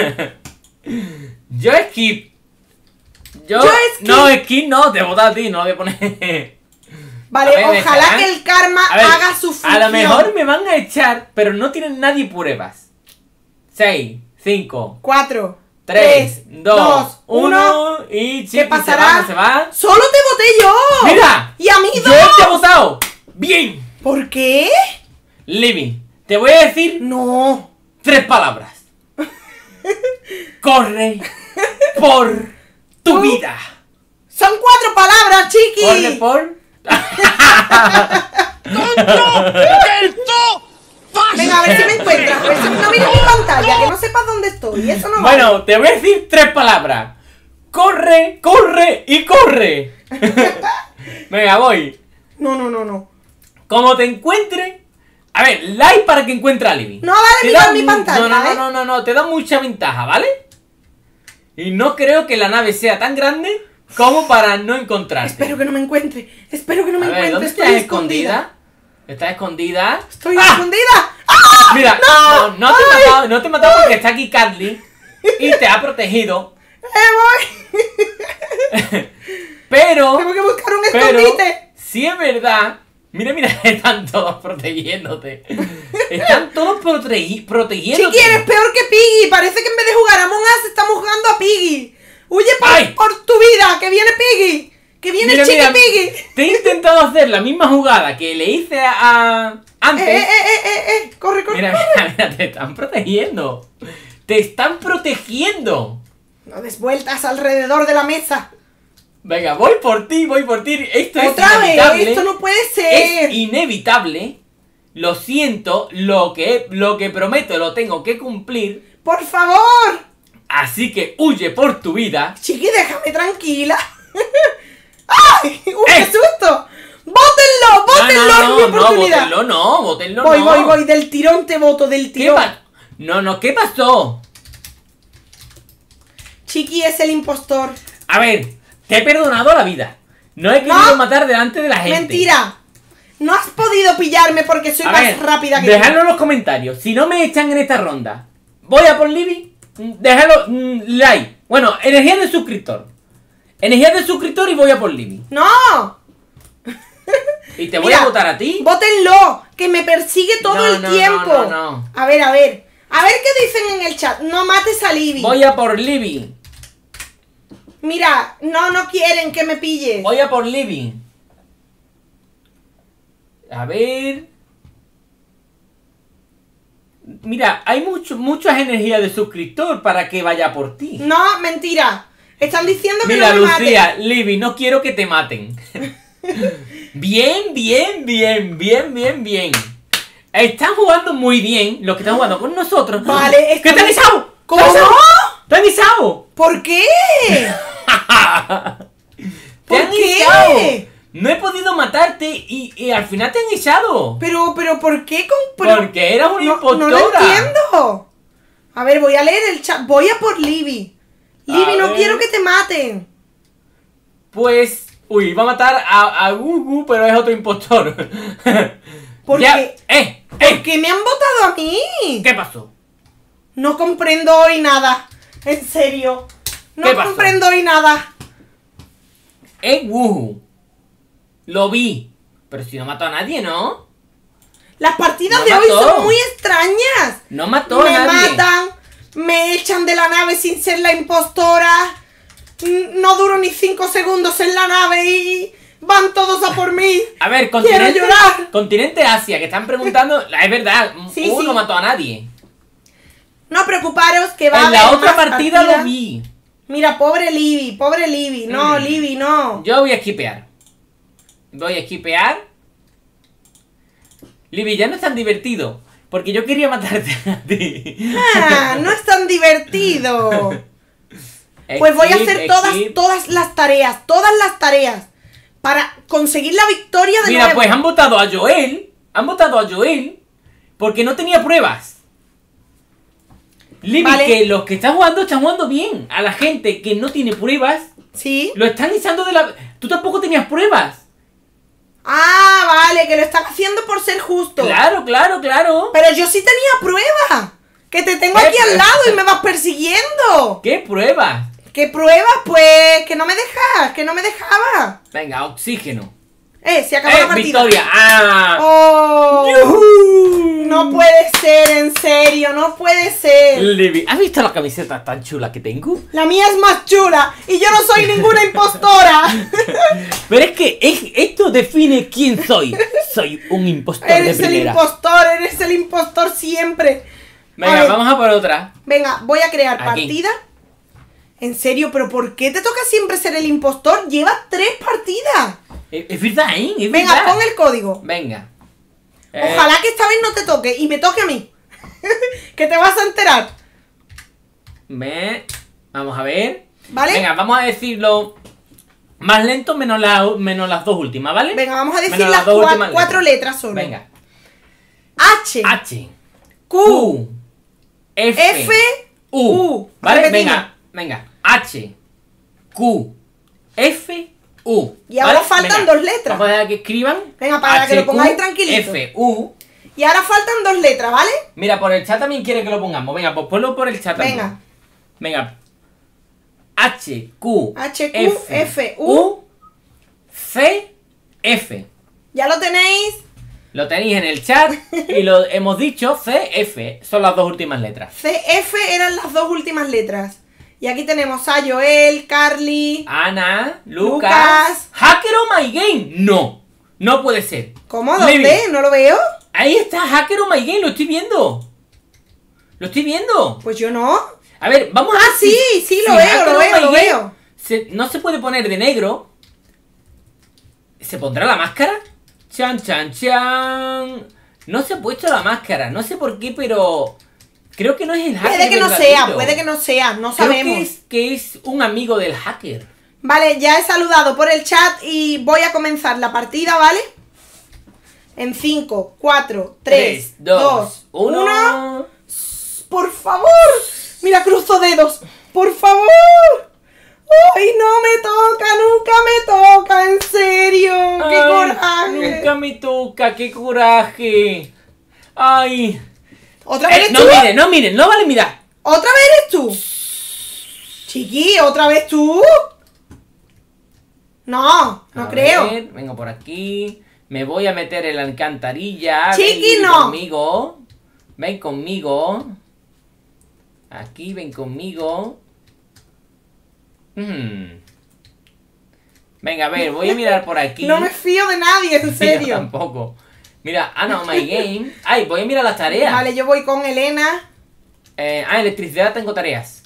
Yo skip. Yo, Yo skip. No, skip no, te voto a ti, no voy a poner. Vale, A ver, ojalá dejarán. que el karma A ver, haga su función. A lo mejor me van a echar, pero no tienen nadie pruebas. seis, cinco, Cuatro. tres, dos, dos, uno y Chiqui ¿Qué pasará? se va, no se va. ¡Solo te voté yo! ¡Mira! ¡Y a mí ¡Yo dos! te he votado! ¡Bien! ¿Por qué? Libby, te voy a decir No. tres palabras. Corre por tu ¿Tú? vida. Son cuatro palabras, Chiqui. Corre por... ¡Tonto del to! Venga, a ver si me encuentras. A ver si no mires mi pantalla, que no sepas dónde estoy. Eso no vale. Bueno, te voy a decir tres palabras. Corre, corre y corre. Venga, voy. No, no, no, no. Como te encuentre... A ver, like para que encuentre a Libby. No vale Te mirar da mi mu- pantalla, No, no, no, ¿eh? no, no, no, te da mucha ventaja, ¿vale? Y no creo que la nave sea tan grande como para no encontrarte. Espero que no me encuentre. Espero que no me A ver, encuentre. ¿dónde Estoy estás escondida? ¿Estás escondida? Estoy ¡Ah! escondida. ¡Ah! Mira, ¡No! no, no te he ¡Ay! matado, no te he matado porque está aquí Carly y te ha protegido. ¡Eh, voy! Pero, Tengo que buscar un pero, escondite. si es verdad. Mira, mira, están todos protegiéndote. Están todos protegi- protegiéndote. Chiqui, eres peor que Piggy. Parece que en vez de jugar a Among Us estamos jugando a Piggy. Huye por, ¡Ay! por tu vida, que viene Piggy. Que viene Mira, Chiqui mira, Piggy. te he intentado hacer la misma jugada que le hice a, a- Eh, antes. eh, eh, eh, eh. Corre, corre, Mira, corre. mira, mira, te están protegiendo. Te están protegiendo. No des vueltas alrededor de la mesa. Venga, voy por ti, voy por ti. Esto es Otra vez, inevitable. esto no puede Es ser. inevitable. Lo siento, lo que, lo que prometo lo tengo que cumplir. Por favor. Así que huye por tu vida. Chiqui, déjame tranquila. ¡Ay! ¡Uy, qué ¡Eh! susto! ¡Bótenlo! ¡Bótenlo! no, ¡Es mi no, no, oportunidad! bótenlo no, bótenlo voy, no. voy, voy. Del tirón te voto, del ¿Qué tirón. pa- No, no, ¿qué pasó? Chiqui es el impostor. A ver, te he perdonado la vida. No he querido No. matar delante de la gente. Mentira. No has podido pillarme porque soy A más ver, rápida que dejadlo tú. en los comentarios. Si no me echan en esta ronda, voy a por Libby. mm, Déjalo mm, like. Bueno, energía de suscriptor. Energía de suscriptor y voy a por Libby. ¡No! Y te voy Mira, a votar a ti. ¡Bótenlo! Que me persigue todo No, el no, tiempo. no, no, no. A ver, a ver. A ver qué dicen en el chat. No mates a Libby. Voy a por Libby. Mira, no, no quieren que me pilles. Voy a por Libby. A ver. Mira, hay mucho, muchas energías de suscriptor para que vaya por ti. No, mentira. Están diciendo que Mira, no me Lucía, maten. Libby, no quiero que te maten. Bien, bien, bien, bien, bien, bien. Están jugando muy bien los que están jugando con nosotros. Vale, ¿Qué te estamos- han echado? ¿Cómo? ¡Te han guisado! ¿Por qué? ¡Te ¿Por han qué? guisado! No he podido matarte y, y al final te han guisado. Pero, pero, ¿por qué? Con, pero- Porque eras una no, impostora. no lo entiendo. A ver, voy a leer el chat. Voy a por Libby. Libby, A no ver. quiero que te maten. Pues... Uy, va a matar a, a Gugu, pero es otro impostor. ¿Por Ya, qué? ¡Eh! ¿Por ¡Eh! qué me han votado a mí? ¿Qué pasó? No comprendo hoy nada. En serio. No ¿Qué pasó? comprendo hoy nada. Es Gugu. Lo vi. Pero si no mató a nadie, ¿no? Las partidas No de hoy mató. son muy extrañas. No mató Me a nadie. matan, me echan de la nave sin ser la impostora. n- No duro ni cinco segundos en la nave y van todos a por mí. A ver, Quiero continente, llorar. continente Asia, que están preguntando. Es verdad, Sí, Gugu sí. no mató a nadie. No preocuparos que va a En la haber otra más partida partidas. lo vi. Mira, pobre Libby, pobre Libby. No, Mm. Libby, no. Yo voy a esquipear. Voy a esquipear. Libby, ya no es tan divertido. Porque yo quería matarte a ti. Ah, no es tan divertido. Pues voy a Skip, hacer todas, skip. todas las tareas, todas las tareas. Para conseguir la victoria de Mira, nuevo. pues han votado a Joel. Han votado a Joel. Porque no tenía pruebas. Libby, Vale. que los que están jugando están jugando bien. A la gente que no tiene pruebas, Sí. lo están echando de la... Tú tampoco tenías pruebas. Ah, vale, que lo están haciendo por ser justo. Claro, claro, claro. Pero yo sí tenía pruebas. Que te tengo ¿Qué aquí al pruebas? lado y me vas persiguiendo. ¿Qué pruebas? ¿Qué pruebas? Pues que no me dejas, que no me dejaba. Venga, oxígeno. Eh, se acabó ¡Eh, la partida. victoria! ¡Ah! Oh, ¡Yujú! no puede ser, en serio, no puede ser. Libby, ¿has visto la camiseta tan chula que tengo? La mía es más chula y yo no soy ninguna impostora. Pero es que es- esto define quién soy. Soy un impostor Eres de el primera. impostor, eres el impostor siempre. A Venga, ver, vamos a por otra. Venga, voy a crear Aquí. partida. En serio, pero ¿por qué te toca siempre ser el impostor? Llevas tres partidas. Es, es verdad, ¿eh? Es Venga, verdad. pon el código. Venga. Eh, Ojalá que esta vez no te toque y me toque a mí. Que te vas a enterar. me- Vamos a ver. ¿Vale? Venga, vamos a decirlo más lento menos, la- menos las dos últimas, ¿vale? Venga, vamos a decir Menos las dos cua- últimas cuatro letras solo. Venga. H, H. Q, Q. F. F, U. U. ¿Vale? Repetimos. Venga, venga. H. Q. F. U. Y ahora ¿Vale? faltan Venga, dos letras. Vamos a dejar que escriban. Venga, para H, que lo pongáis Q, tranquilito. F. U. Y ahora faltan dos letras, ¿vale? Mira, por el chat también quiere que lo pongamos. Venga, pues ponlo por el chat también. Venga. Venga. H, Q, H, Q, F, U. C, F. Ya lo tenéis. Lo tenéis en el chat y lo hemos dicho C, F. Son las dos últimas letras. C, F eran las dos últimas letras. Y aquí tenemos a Joel, Carly. Ana, Lucas. Lucas. ¿Hacker o My Game? No. No puede ser. ¿Cómo? Libby, ¿Dónde? ¿No lo veo? ahí está Hacker o My Game, lo estoy viendo. Lo estoy viendo. Pues yo no. A ver, vamos a ver. Ah, sí, si- sí, lo si veo, Hacker lo o veo, My lo Game veo. se- no se puede poner de negro. ¿Se pondrá la máscara? Chan, chan, chan. No se ha puesto la máscara. No sé por qué, pero creo que no es el hacker. Puede que no verdadero. sea, puede que no sea, no Creo sabemos. que es, que es un amigo del hacker. Vale, ya he saludado por el chat y voy a comenzar la partida, ¿vale? En cinco, cuatro, tres, dos, uno. Por favor. Mira, cruzo dedos. Por favor. ¡Ay, no me toca! ¡Nunca me toca! ¡En serio! ¡Qué Ay, coraje! Nunca me toca, qué coraje. Ay. ¿Otra vez Eh, eres no tú? miren, no miren, no vale mirar. ¿Otra vez eres tú? Chiqui, ¿otra vez tú? No, no A creo. ver, vengo por aquí. Me voy a meter en la alcantarilla. Chiqui, ven no. conmigo. Ven conmigo. Aquí, ven conmigo. Hmm. Venga, a ver, voy a mirar por aquí. No me fío de nadie, en Yo serio. tampoco. Mira, ah, no, my game. Ay, voy a mirar las tareas. Vale, yo voy con Elena. Eh, ah, electricidad, tengo tareas.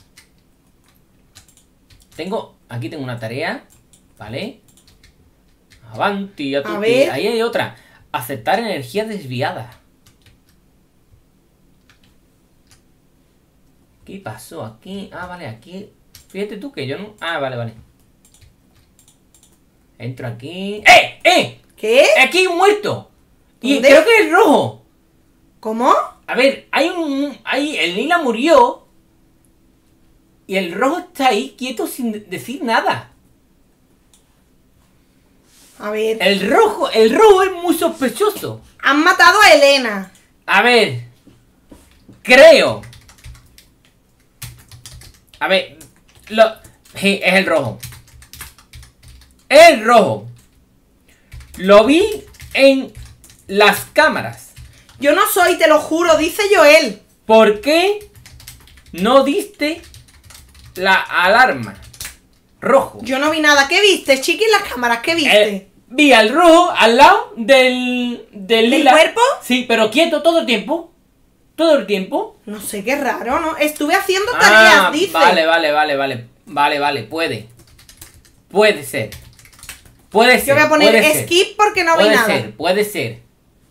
Tengo, aquí tengo una tarea. Vale. Avanti, a tu A ver. Ahí hay otra. Aceptar energía desviada. ¿Qué pasó aquí? Ah, vale, aquí. Fíjate tú que yo no... Ah, vale, vale. Entro aquí. ¡Eh! ¡Eh! ¿Qué? Aquí hay un muerto. Y ¿Dónde? creo que es el rojo. ¿Cómo? A ver, hay un... Hay, el lila murió. Y el rojo está ahí quieto sin decir nada. A ver. El rojo, el rojo es muy sospechoso. Han matado a Elena. A ver. Creo. A ver. Lo, sí, es el rojo. Es el rojo. Lo vi en las cámaras. Yo no soy, te lo juro, dice Joel. ¿Por qué no diste la alarma? Rojo. Yo no vi nada. ¿Qué viste, chiqui, en las cámaras? ¿Qué viste? Eh, vi al rojo al lado del... ¿Del, ¿Del lila. cuerpo? Sí, pero quieto todo el tiempo. Todo el tiempo. No sé, qué raro, ¿no? Estuve haciendo tareas, Ah, dice. vale, vale, vale, vale. Vale, vale, puede. Puede ser. Puede ser. Yo voy a poner puede ser. skip porque no vi Puede nada. ser, puede ser.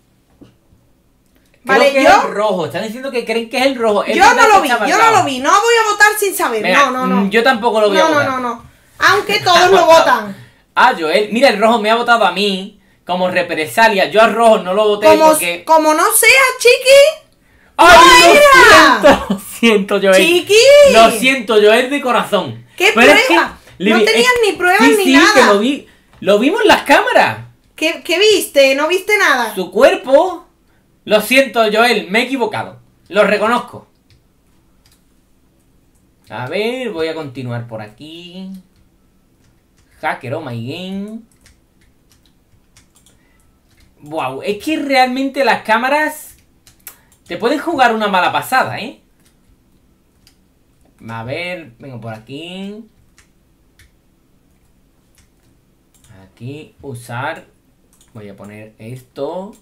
Vale, Creo que yo- es el rojo. Están diciendo que creen que es el rojo. Es Yo verdad no que lo vi, estaba yo al no lado. lo vi. No voy a votar sin saber. Venga, no, no, no. mm, Yo tampoco lo voy a no, no, votar. no, no. Aunque todos lo votan. Ah, Joel. Mira, el rojo me ha votado a mí como represalia. Yo al rojo no lo voté Como, porque... como no sea, chiqui. ¡Ay, ¡No lo era! siento! Lo siento, Joel. Chiqui. Lo siento, Joel, de corazón. ¿Qué Pero es prueba? que, No Libby, tenías es- ni pruebas sí, ni sí, nada. que lo vi. Lo vimos en las cámaras. ¿Qué, ¿Qué viste? ¿No viste nada? Su cuerpo... Lo siento, Joel, me he equivocado. Lo reconozco. A ver, voy a continuar por aquí. Hacker oh my game. Wow, es que realmente las cámaras te pueden jugar una mala pasada, ¿eh? A ver, vengo por aquí. Aquí, usar. Voy a poner esto.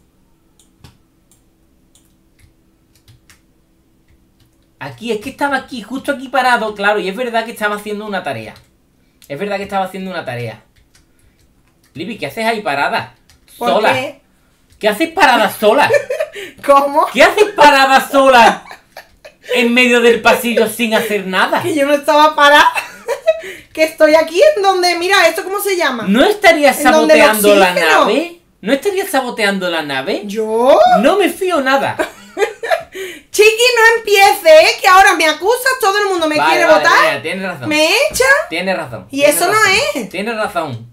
Aquí, es que estaba aquí, justo aquí parado, claro, y es verdad que estaba haciendo una tarea. Es verdad que estaba haciendo una tarea. Libby, ¿qué haces ahí parada? ¿Por Sola. qué? ¿Qué haces parada sola? ¿Cómo? ¿Qué haces parada sola en medio del pasillo sin hacer nada? Que yo no estaba parada. Que estoy aquí en donde, mira, ¿esto cómo se llama? ¿No estarías ¿En donde el saboteando la oxígeno? nave? ¿No estarías saboteando la nave? ¿Yo? No me fío nada. Chiqui, no empieces, ¿eh? Que ahora me acusas, todo el mundo me Vale, quiere vale, votar. mira, tienes razón. Me echa. Tienes razón. Y tienes eso no razón, es. Tienes razón.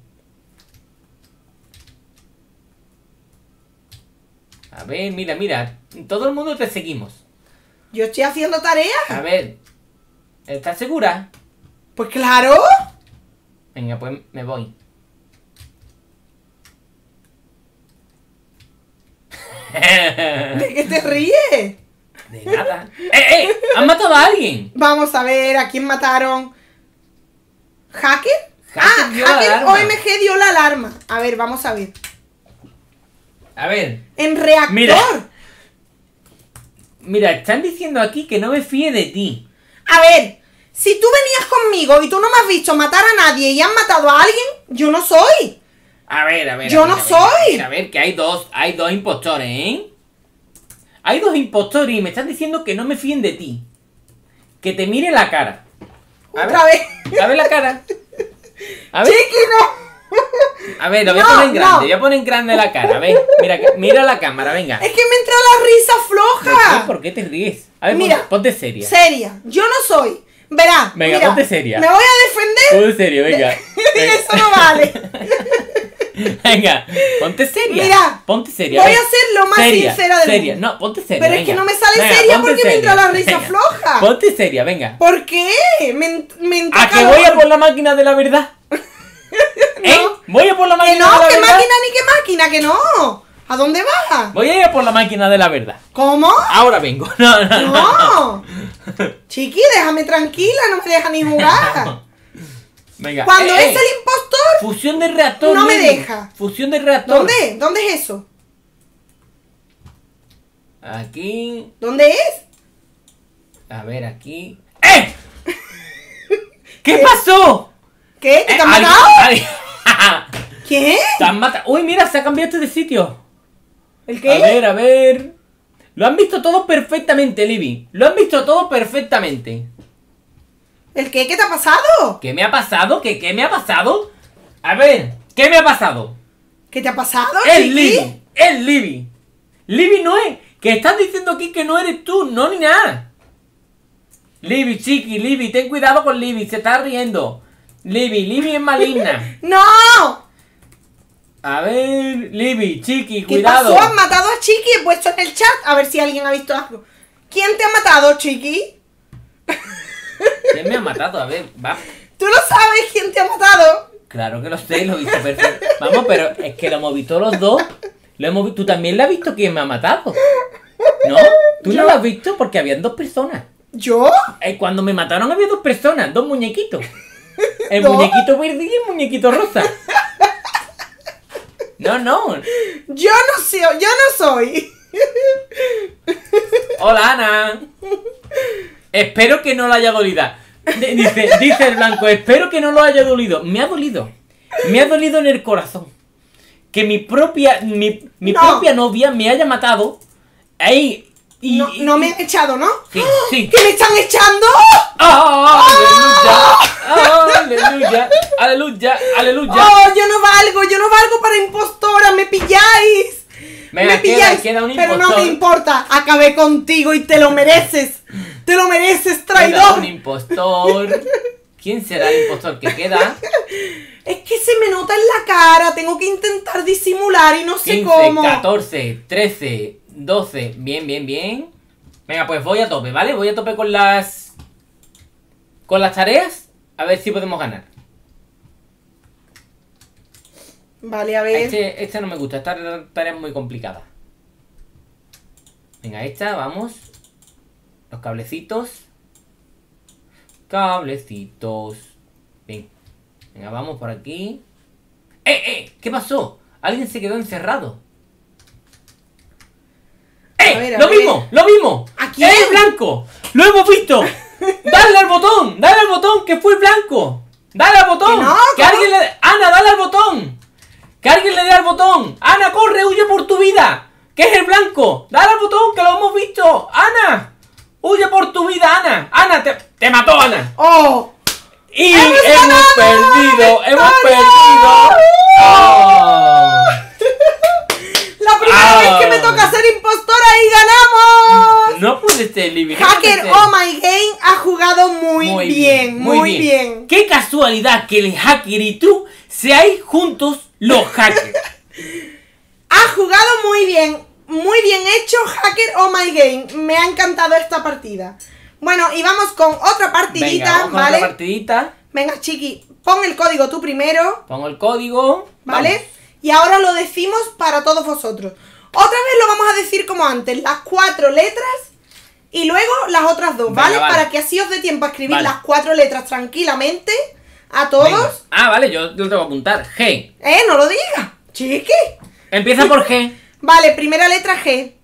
A ver, mira, mira. Todo el mundo te seguimos. Yo estoy haciendo tareas. A ver. ¿Estás segura? Pues claro. Venga, pues me voy. ¿De qué te ríes? De nada. ¡Eh, eh! ¿Han matado a alguien? Vamos a ver a quién mataron. ¿Hacker? Hacker ah, dio la Hacker alarma. O M G dio la alarma. A ver, vamos a ver. A ver. En reactor. Mira. Mira, están diciendo aquí que no me fíe de ti. A ver, si tú venías conmigo y tú no me has visto matar a nadie y han matado a alguien, yo no soy. A ver, a ver. Yo a ver, no a ver, soy. A ver, a ver, que hay dos, hay dos impostores, ¿eh? Hay dos impostores y me están diciendo que no me fíen de ti. Que te mire la cara. A Otra ver, vez. A ver la cara. A ver. Chiqui, no. A ver, lo voy a No, poner en grande. no. Voy a poner en grande la cara. A ver, mira, mira la cámara, venga. Es que me entra la risa ¿Por qué? floja. ¿Por qué te ríes? A ver, Mira. ponte, ponte seria. Seria. Yo no soy. Verá. Venga, mira, ponte seria. Me voy a defender. Ponte serio, venga. Eso no vale. Venga, ponte seria. Mira, ponte seria. voy ven. a ser lo más Seria, sincera del seria. mundo. No, ponte seria. Pero es venga. que no me sale Venga, seria ponte porque me entra seria. la risa Venga. floja. Ponte seria, venga. ¿Por qué? Me, me entra ¿A que calor. voy a por la máquina de la verdad? ¿Eh? ¿Voy a por la Que máquina no, de la que verdad? máquina ni que máquina, que no. ¿A dónde vas? Voy a ir a por la máquina de la verdad. ¿Cómo? Ahora vengo. No, no, no. No. Chiqui, déjame tranquila, no me deja ni jugar. Venga. Cuando eh, es eh. el impostor, Fusión de reactor. No me Lili. deja. Fusión de reactor. ¿dónde? ¿Dónde es eso? Aquí. ¿Dónde es? A ver, aquí. ¡Eh! ¿Qué pasó? ¿Qué? ¿Que te Eh, han alguien- matado? alguien- ¿Qué? Te han matado. Uy, mira, se ha cambiado este de sitio. ¿El qué? A ver, a ver. Lo han visto todo perfectamente, Libby. Lo han visto todo perfectamente. ¿El qué? ¿Qué te ha pasado? ¿Qué me ha pasado? ¿Qué, qué me ha pasado? A ver, ¿qué me ha pasado? ¿Qué te ha pasado, Es chiqui? Libby, es Libby. Libby no es. Que estás diciendo aquí que no eres tú, no ni nada. Libby, chiqui, Libby, ten cuidado con Libby, se está riendo. Libby, Libby es maligna. ¡No! A ver, Libby, chiqui, ¿Qué cuidado. pasó? ¿Han matado a Chiqui? He puesto en el chat a ver si alguien ha visto algo. ¿Quién te ha matado, Chiqui? ¿Quién me ha matado? A ver, va. ¿Tú no sabes quién te ha matado? Claro que lo sé, lo he visto perfecto. Vamos, pero es que lo hemos visto los dos. Lo hemos visto. ¿Tú también lo has visto quién me ha matado? ¿No? ¿Tú Yo. no lo has visto? Porque habían dos personas. ¿Yo? Eh, Cuando me mataron había dos personas, dos muñequitos. El ¿No? muñequito verde y el muñequito rosa. No, no. Yo no soy, yo no soy. Hola, Ana. Espero que no lo haya dolido. D- Dice, dice el blanco, espero que no lo haya dolido. Me ha dolido. Me ha dolido en el corazón. Que mi propia, mi, mi No. propia novia me haya matado. Ahí. Y, No, y- no me han echado, ¿no? Sí, sí. ¿Que me están echando? ¡Ah! ¡Aleluya! ¡Aleluya! ¡Aleluya! ¡Aleluya! ¡Oh, yo no valgo! ¡Yo no valgo para impostora! ¡Me pilláis! Venga, ¡Me queda, pilláis! queda un Pero no impostor. me importa. Acabé contigo y te lo mereces. ¡Te lo mereces, Queda traidor! un impostor. ¿Quién será el impostor que queda? Es que se me nota en la cara. Tengo que intentar disimular y no sé quince, cómo. catorce, trece, doce. Bien, bien, bien. Venga, pues voy a tope, ¿vale? Voy a tope con las... Con las tareas. A ver si podemos ganar. Vale, a ver. Este, este no me gusta. Esta tarea es muy complicada. Venga, esta, vamos. Los cablecitos. Cablecitos. Bien. Venga, vamos por aquí. ¡Eh, eh! ¿Qué pasó? Alguien se quedó encerrado. ¡Eh! A ver, a ¡Lo ver. vimos! ¡Lo vimos! ¿A quién? ¡Es el blanco! ¡Lo hemos visto! ¡Dale al botón! ¡Dale al botón! ¡Que fue el blanco! ¡Dale al botón! ¿Que no? ¡Que ¿Cómo? alguien le... ¡Ana, dale al botón! ¡Que alguien le dé al botón! ¡Ana, corre! ¡Huye por tu vida! ¡Que es el blanco! ¡Dale al botón! ¡Que lo hemos visto! ¡Ana! ¡Huye por tu vida, Ana! ¡Ana, te, te mató, Ana! ¡Oh! ¡Y ¡Hemos hemos, ganado! perdido! ¡Hemos ¡Victoria! perdido! ¡Oh! La primera Ah. vez que me toca ser impostora y ganamos. No puede ser, Libby. no puede Hacker ser. Oh My Game ha jugado muy, Muy bien, muy bien. Qué casualidad que el hacker y tú seáis juntos los hackers. Ha jugado muy bien, muy bien hecho Hacker Oh My Game. Me ha encantado esta partida. Bueno, y vamos con otra partidita, Venga, vamos con ¿vale? otra partidita. Venga, chiqui, pon el código tú primero, Pongo el código. ¿vale? Vamos. Y ahora lo decimos para todos vosotros. Otra vez lo vamos a decir como antes, las cuatro letras y luego las otras dos, Venga, ¿vale? vale. Para que así os dé tiempo a escribir Vale. las cuatro letras tranquilamente a todos. Venga. Ah, vale, yo lo tengo que apuntar. G. Eh, no lo digas, chiqui. Empieza por G. Eh, Vale, primera letra G. eh,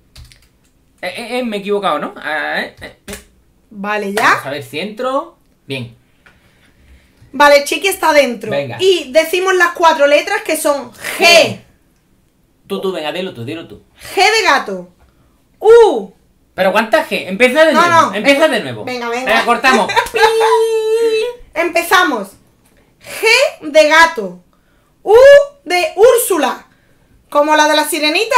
eh, me he equivocado, ¿no? Ah, eh, eh, eh. Vale, Vamos a ya. ver si entro. Bien. Vale, chiqui está dentro. Venga. Y decimos las cuatro letras que son G. Tú, tú, venga, dilo tú, dilo tú. G de gato. U. Pero ¿cuántas G? Empieza de No, nuevo. no, Empieza venga. de nuevo. Venga, venga. Venga, cortamos. Pi. Empezamos. G de gato. U de Úrsula. Como la de la sirenita.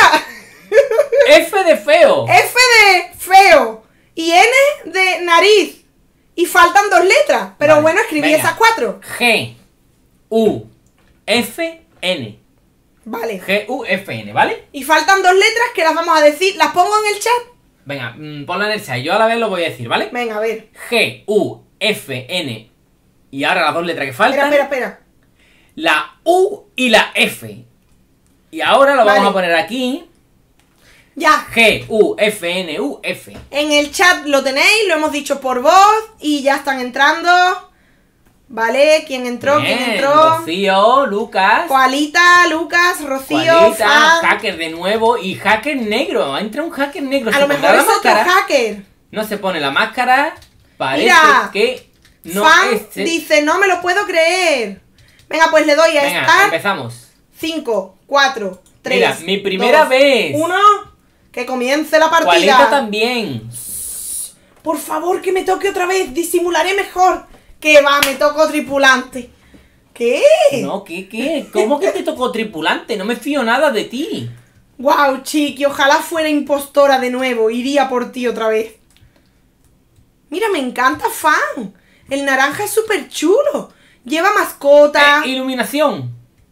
F de feo. F de feo. Y N de nariz. Y faltan dos letras. Pero Vale, bueno, escribí venga. esas cuatro. G. U. F. N. Vale. G. U. F. N, ¿vale? Y faltan dos letras que las vamos a decir. ¿Las pongo en el chat? Venga, mm, ponla en el chat. Yo a la vez lo voy a decir, ¿vale? Venga, a ver. G. U. F. N. Y ahora las dos letras que faltan. Espera, espera, espera. La U y la F. Y ahora lo vamos Vale. a poner aquí. Ya. G. U. F. N. U. F. En el chat lo tenéis, lo hemos dicho por voz y ya están entrando. ¿Vale? ¿Quién entró? Bien, ¿Quién entró? Rocío, Lucas. Juanita, Lucas, Rocío, Juanita, Fan. hacker de nuevo y hacker negro. Entra un hacker negro. A se lo pondrá mejor la es otro máscara. hacker. No se pone la máscara. Parece Mira, que no Fan es. dice, no me lo puedo creer. Venga, pues le doy a Venga, estar. empezamos. cinco, cuatro, tres, Mira, mi primera vez. uno. Que comience la Juanita partida. también. Por favor, que me toque otra vez. Disimularé mejor. Que va, me tocó tripulante. ¿Qué? No, ¿qué, qué? ¿Cómo que te tocó tripulante? No me fío nada de ti. Wow, chiqui, ojalá fuera impostora de nuevo. Iría por ti otra vez. Mira, me encanta Fan. El naranja es súper chulo. Lleva mascota. Eh, iluminación.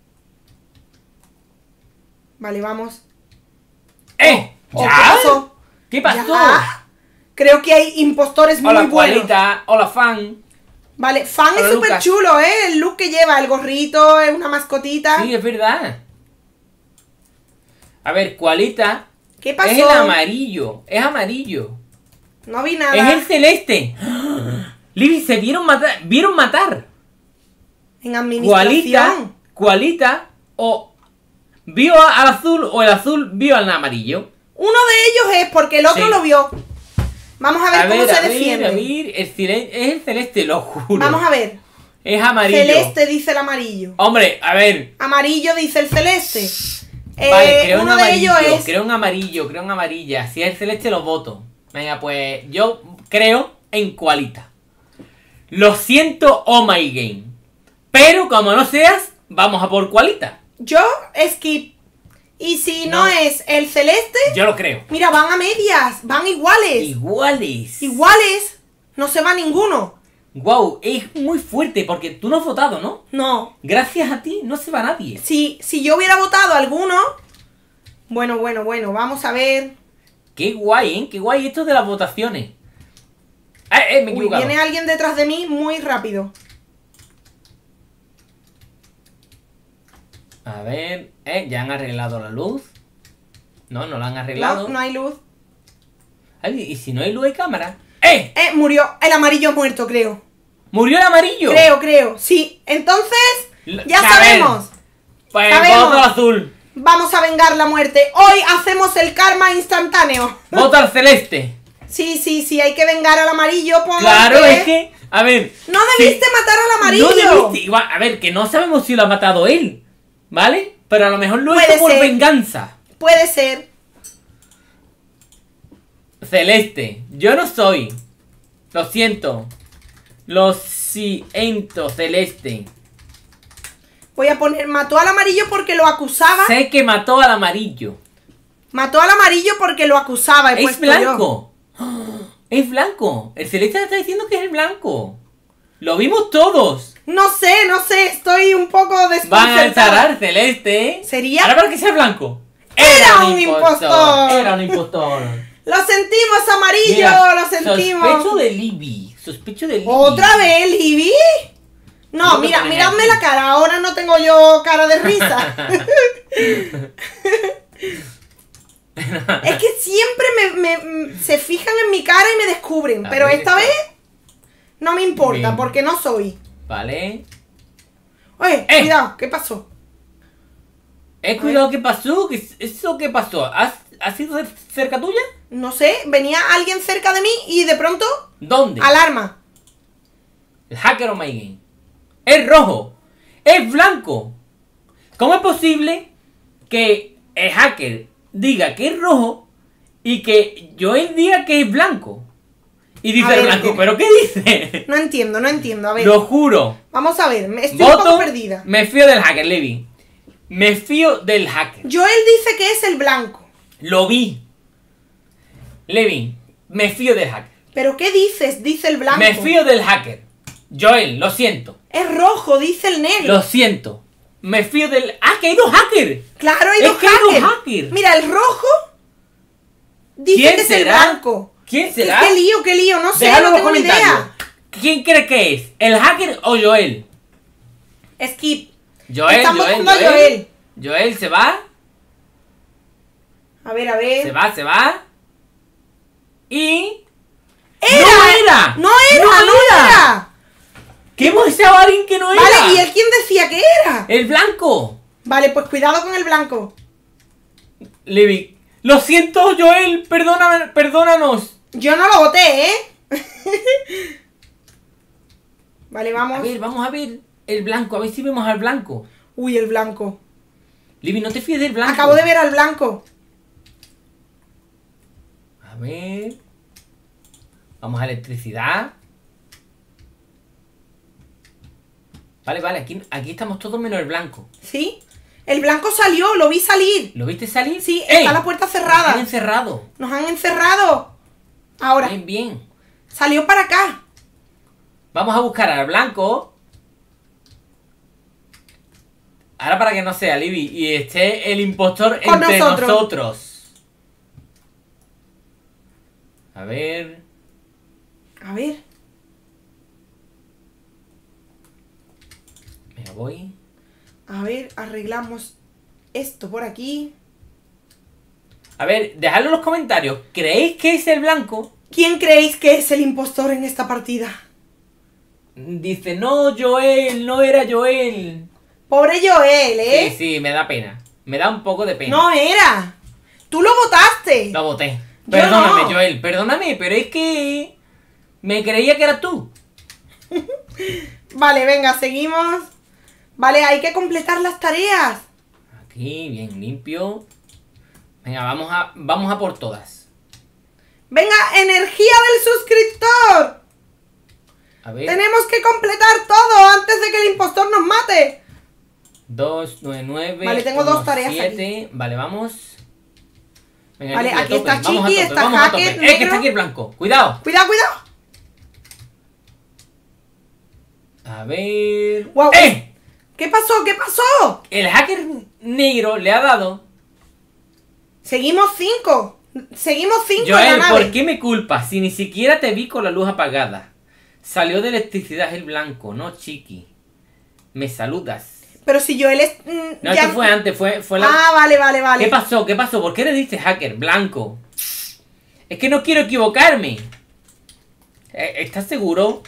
Vale, vamos. ¡Eh! Oh, ¿Ya? ¿qué pasó? ¿Qué pasó? Ya. Creo que hay impostores muy Hola, buenos. Cualita. Hola, Fan. Vale, Fan Hola, es súper Lucas. chulo, ¿eh? El look que lleva, el gorrito, es una mascotita. Sí, es verdad. A ver, Cualita. ¿Qué pasó? Es el amarillo. Es amarillo. No vi nada. Es el celeste. Libby, se vieron matar. Vieron matar. En administración. Cualita. Cualita. O vio al azul o el azul vio al amarillo. Uno de ellos es porque el otro Sí. lo vio. Vamos a ver A cómo ver, se a ver, defiende. a ver. El cele- es el celeste, lo juro. Vamos a ver. Es amarillo. Celeste dice el amarillo. Hombre, a ver. Amarillo dice el celeste. Vale, Eh, creo en uno de amarillo, ellos es. creo en amarillo, creo en amarilla. Si es el celeste lo voto. Venga, pues yo creo en Cualita. Lo siento, oh my game. Pero como no seas, vamos a por Cualita. Yo, skip. Y si no, No. es el celeste, Yo lo creo. mira, van a medias. Van iguales. Iguales. Iguales. No se va ninguno. Wow, es muy fuerte porque tú no has votado, ¿no? No. Gracias a ti no se va nadie. Si, si yo hubiera votado alguno. Bueno, bueno, bueno. Vamos a ver. Qué guay, ¿eh? Qué guay esto de las votaciones. Eh, eh, me he Uy, equivocado. viene alguien detrás de mí muy rápido. A ver, eh, ya han arreglado la luz. No, no la han arreglado. No, no hay luz. Ay, ¿y si no hay luz de cámara? ¡Eh! Eh, murió. El amarillo ha muerto, creo. ¡Murió el amarillo! Creo, creo. Sí. Entonces, L- ya a ver. sabemos. Pues Sabemos. voto al azul. Vamos a vengar la muerte. Hoy hacemos el karma instantáneo. Voto al celeste. Sí, sí, sí, hay que vengar al amarillo. Porque Claro, es que. A ver. no debiste si- matar al amarillo. No debiste. Igual, a ver, que no sabemos si lo ha matado él. ¿Vale? Pero a lo mejor lo Puede hizo por ser. venganza. Puede ser. Celeste. Yo no soy. Lo siento. Lo siento, Celeste. Voy a poner, mató al amarillo porque lo acusaba. Sé que mató al amarillo. Mató al amarillo porque lo acusaba. He Es puesto yo. blanco. Es blanco. El celeste está diciendo que es el blanco. Lo vimos todos. No sé, no sé, estoy un poco Van a desconcertada. encerrar celeste. ¿Sería? Ahora para que sea blanco. Era un impostor. Era un impostor. Lo sentimos, amarillo, Mira, lo sentimos. Sospecho de Libby. Sospecho de Libby. ¿Otra vez, Libby? No, No te mira, pones miradme aquí. la cara, ahora no tengo yo cara de risa. Es que siempre me, me- se fijan en mi cara y me descubren, A pero ver, esta esta. vez no me importa, Bien. porque no soy. Vale. Oye, Eh. cuidado, ¿qué pasó? Eh, cuidado, ¿qué pasó? ¿Qué es- ¿Eso qué pasó? ¿Has, ¿Has sido cer- cerca tuya? No sé, venía alguien cerca de mí y de pronto, ¿Dónde? alarma. El hacker o my game. Es rojo. Es blanco. ¿Cómo es posible que el hacker diga que es rojo y que Joel diga que es blanco? Y dice A ver, blanco, que- ¿pero qué dice? No entiendo, no entiendo. A ver, Lo juro. vamos a ver, me- estoy un Voto. poco perdida. Me fío del hacker, Levi. Me fío del hacker. Joel dice que es el blanco. Lo vi. Levi, me fío del hacker. ¿Pero qué dices? Dice el blanco. Me fío del hacker. Joel, lo siento. Es rojo, dice el negro. Lo siento. Me fío del... ¡Ah, que hay dos hackers! Claro, hay Es dos que hay dos hackers. hackers. Mira, el rojo dice ¿Quién que es el será? blanco. ¿Quién será? ¿Qué lío, qué lío? No sé, Dejadlo no en los tengo ni comentarios. idea. ¿Quién cree que es? ¿El hacker o Joel? Skip. Joel, Están Joel, votando a Joel. Joel. Joel se va. A ver, a ver. Se va, se va. Y... ¡Era! ¡No era! ¡No era! ¡No ¡No era! era! ¿Qué hemos echado a alguien que no era? Vale, ¿y él quién decía que era? El blanco. Vale, pues cuidado con el blanco. Levi. Lo siento, Joel. Perdóname, perdónanos. Yo no lo voté, ¿eh? Vale, A vamos. ver, vamos a ver el blanco. A ver si vemos al blanco. Uy, el blanco. Levi, no te fíes del blanco. Acabo de ver al blanco. A ver. Vamos a electricidad. Vale, vale, aquí, aquí estamos todos menos el blanco. ¿Sí? El blanco salió, lo vi salir. ¿Lo viste salir? Sí, ¡Ey! está la puerta cerrada. Nos han encerrado. Nos han encerrado. Ahora, Bien, bien. salió para acá. Vamos a buscar al blanco. Ahora para que no sea Libby y esté el impostor Con entre nosotros. nosotros. A ver. A ver. Me voy. A ver, arreglamos esto por aquí. A ver, dejadlo en los comentarios. ¿Creéis que es el blanco? ¿Quién creéis que es el impostor en esta partida? Dice, no, Joel, no era Joel. Pobre Joel, ¿eh? Sí, sí, me da pena. Me da un poco de pena. No era. Tú lo votaste. Lo voté. Yo Perdóname, no. Joel, perdóname, pero es que me creía que eras tú. Vale, venga, seguimos. Vale, hay que completar las tareas. Aquí, bien limpio. Venga, vamos a, vamos a por todas. Venga, energía del suscriptor. A ver. Tenemos que completar todo antes de que el impostor nos mate. dos, nueve, nueve. Vale, tengo dos tareas siete. Vale, vamos. Venga, Vale, Lidia, a aquí tope, está vamos a Chiqui, tope, está vamos a tope. Hacker, Eh, que negro. está aquí el blanco. Cuidado. Cuidado, cuidado. A ver. Guau. ¡Eh! ¿Qué pasó? ¿Qué pasó? El hacker negro le ha dado. Seguimos cinco. Seguimos cinco en Joel, la nave. ¿por qué me culpas si ni siquiera te vi con la luz apagada? Salió de electricidad el blanco, no Chiqui. Me saludas. Pero si Joel es... mm, No, ya- esto fue antes, fue, fue la... Ah, vale, vale, vale. ¿Qué pasó? ¿Qué pasó? ¿Por qué le diste hacker? Blanco. Es que no quiero equivocarme. Eh, ¿Estás seguro?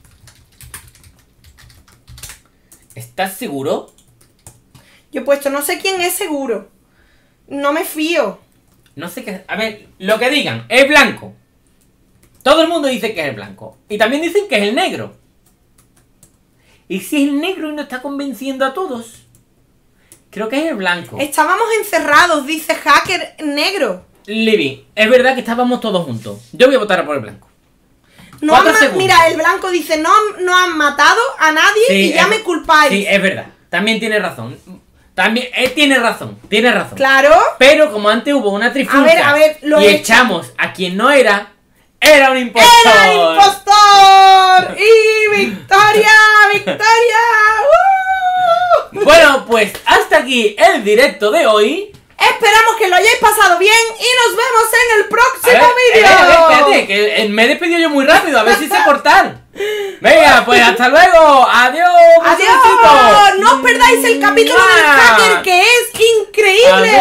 ¿Estás seguro? Yo he puesto, no sé quién es seguro. No me fío. No sé qué... A ver, lo que digan, es blanco. Todo el mundo dice que es el blanco. Y también dicen que es el negro. ¿Y si es el negro y no está convenciendo a todos? Creo que es el blanco. Estábamos encerrados, dice hacker negro. Libby, es verdad que estábamos todos juntos. Yo voy a votar por el blanco. No Cuatro han ma- segundos. Mira, el blanco dice, no, han- no han matado a nadie y ya es- me culpáis. Sí, es verdad. También tiene razón. También, él tiene razón. Tiene razón. Claro. Pero como antes hubo una trifulca A ver, a ver, lo y he echamos a quien no era, era un impostor. ¡Era impostor! ¡Y victoria! ¡Victoria! ¡Uh! Bueno, pues hasta aquí el directo de hoy. Esperamos que lo hayáis pasado bien y nos vemos en el A ver, próximo eh, vídeo. a ver, espérate, que eh, me he despedido yo muy rápido, a ver si sé cortar. Venga, pues hasta luego. Adiós. ¡Adiós! besitos. No os perdáis el capítulo del ¡Mua! hacker que es increíble.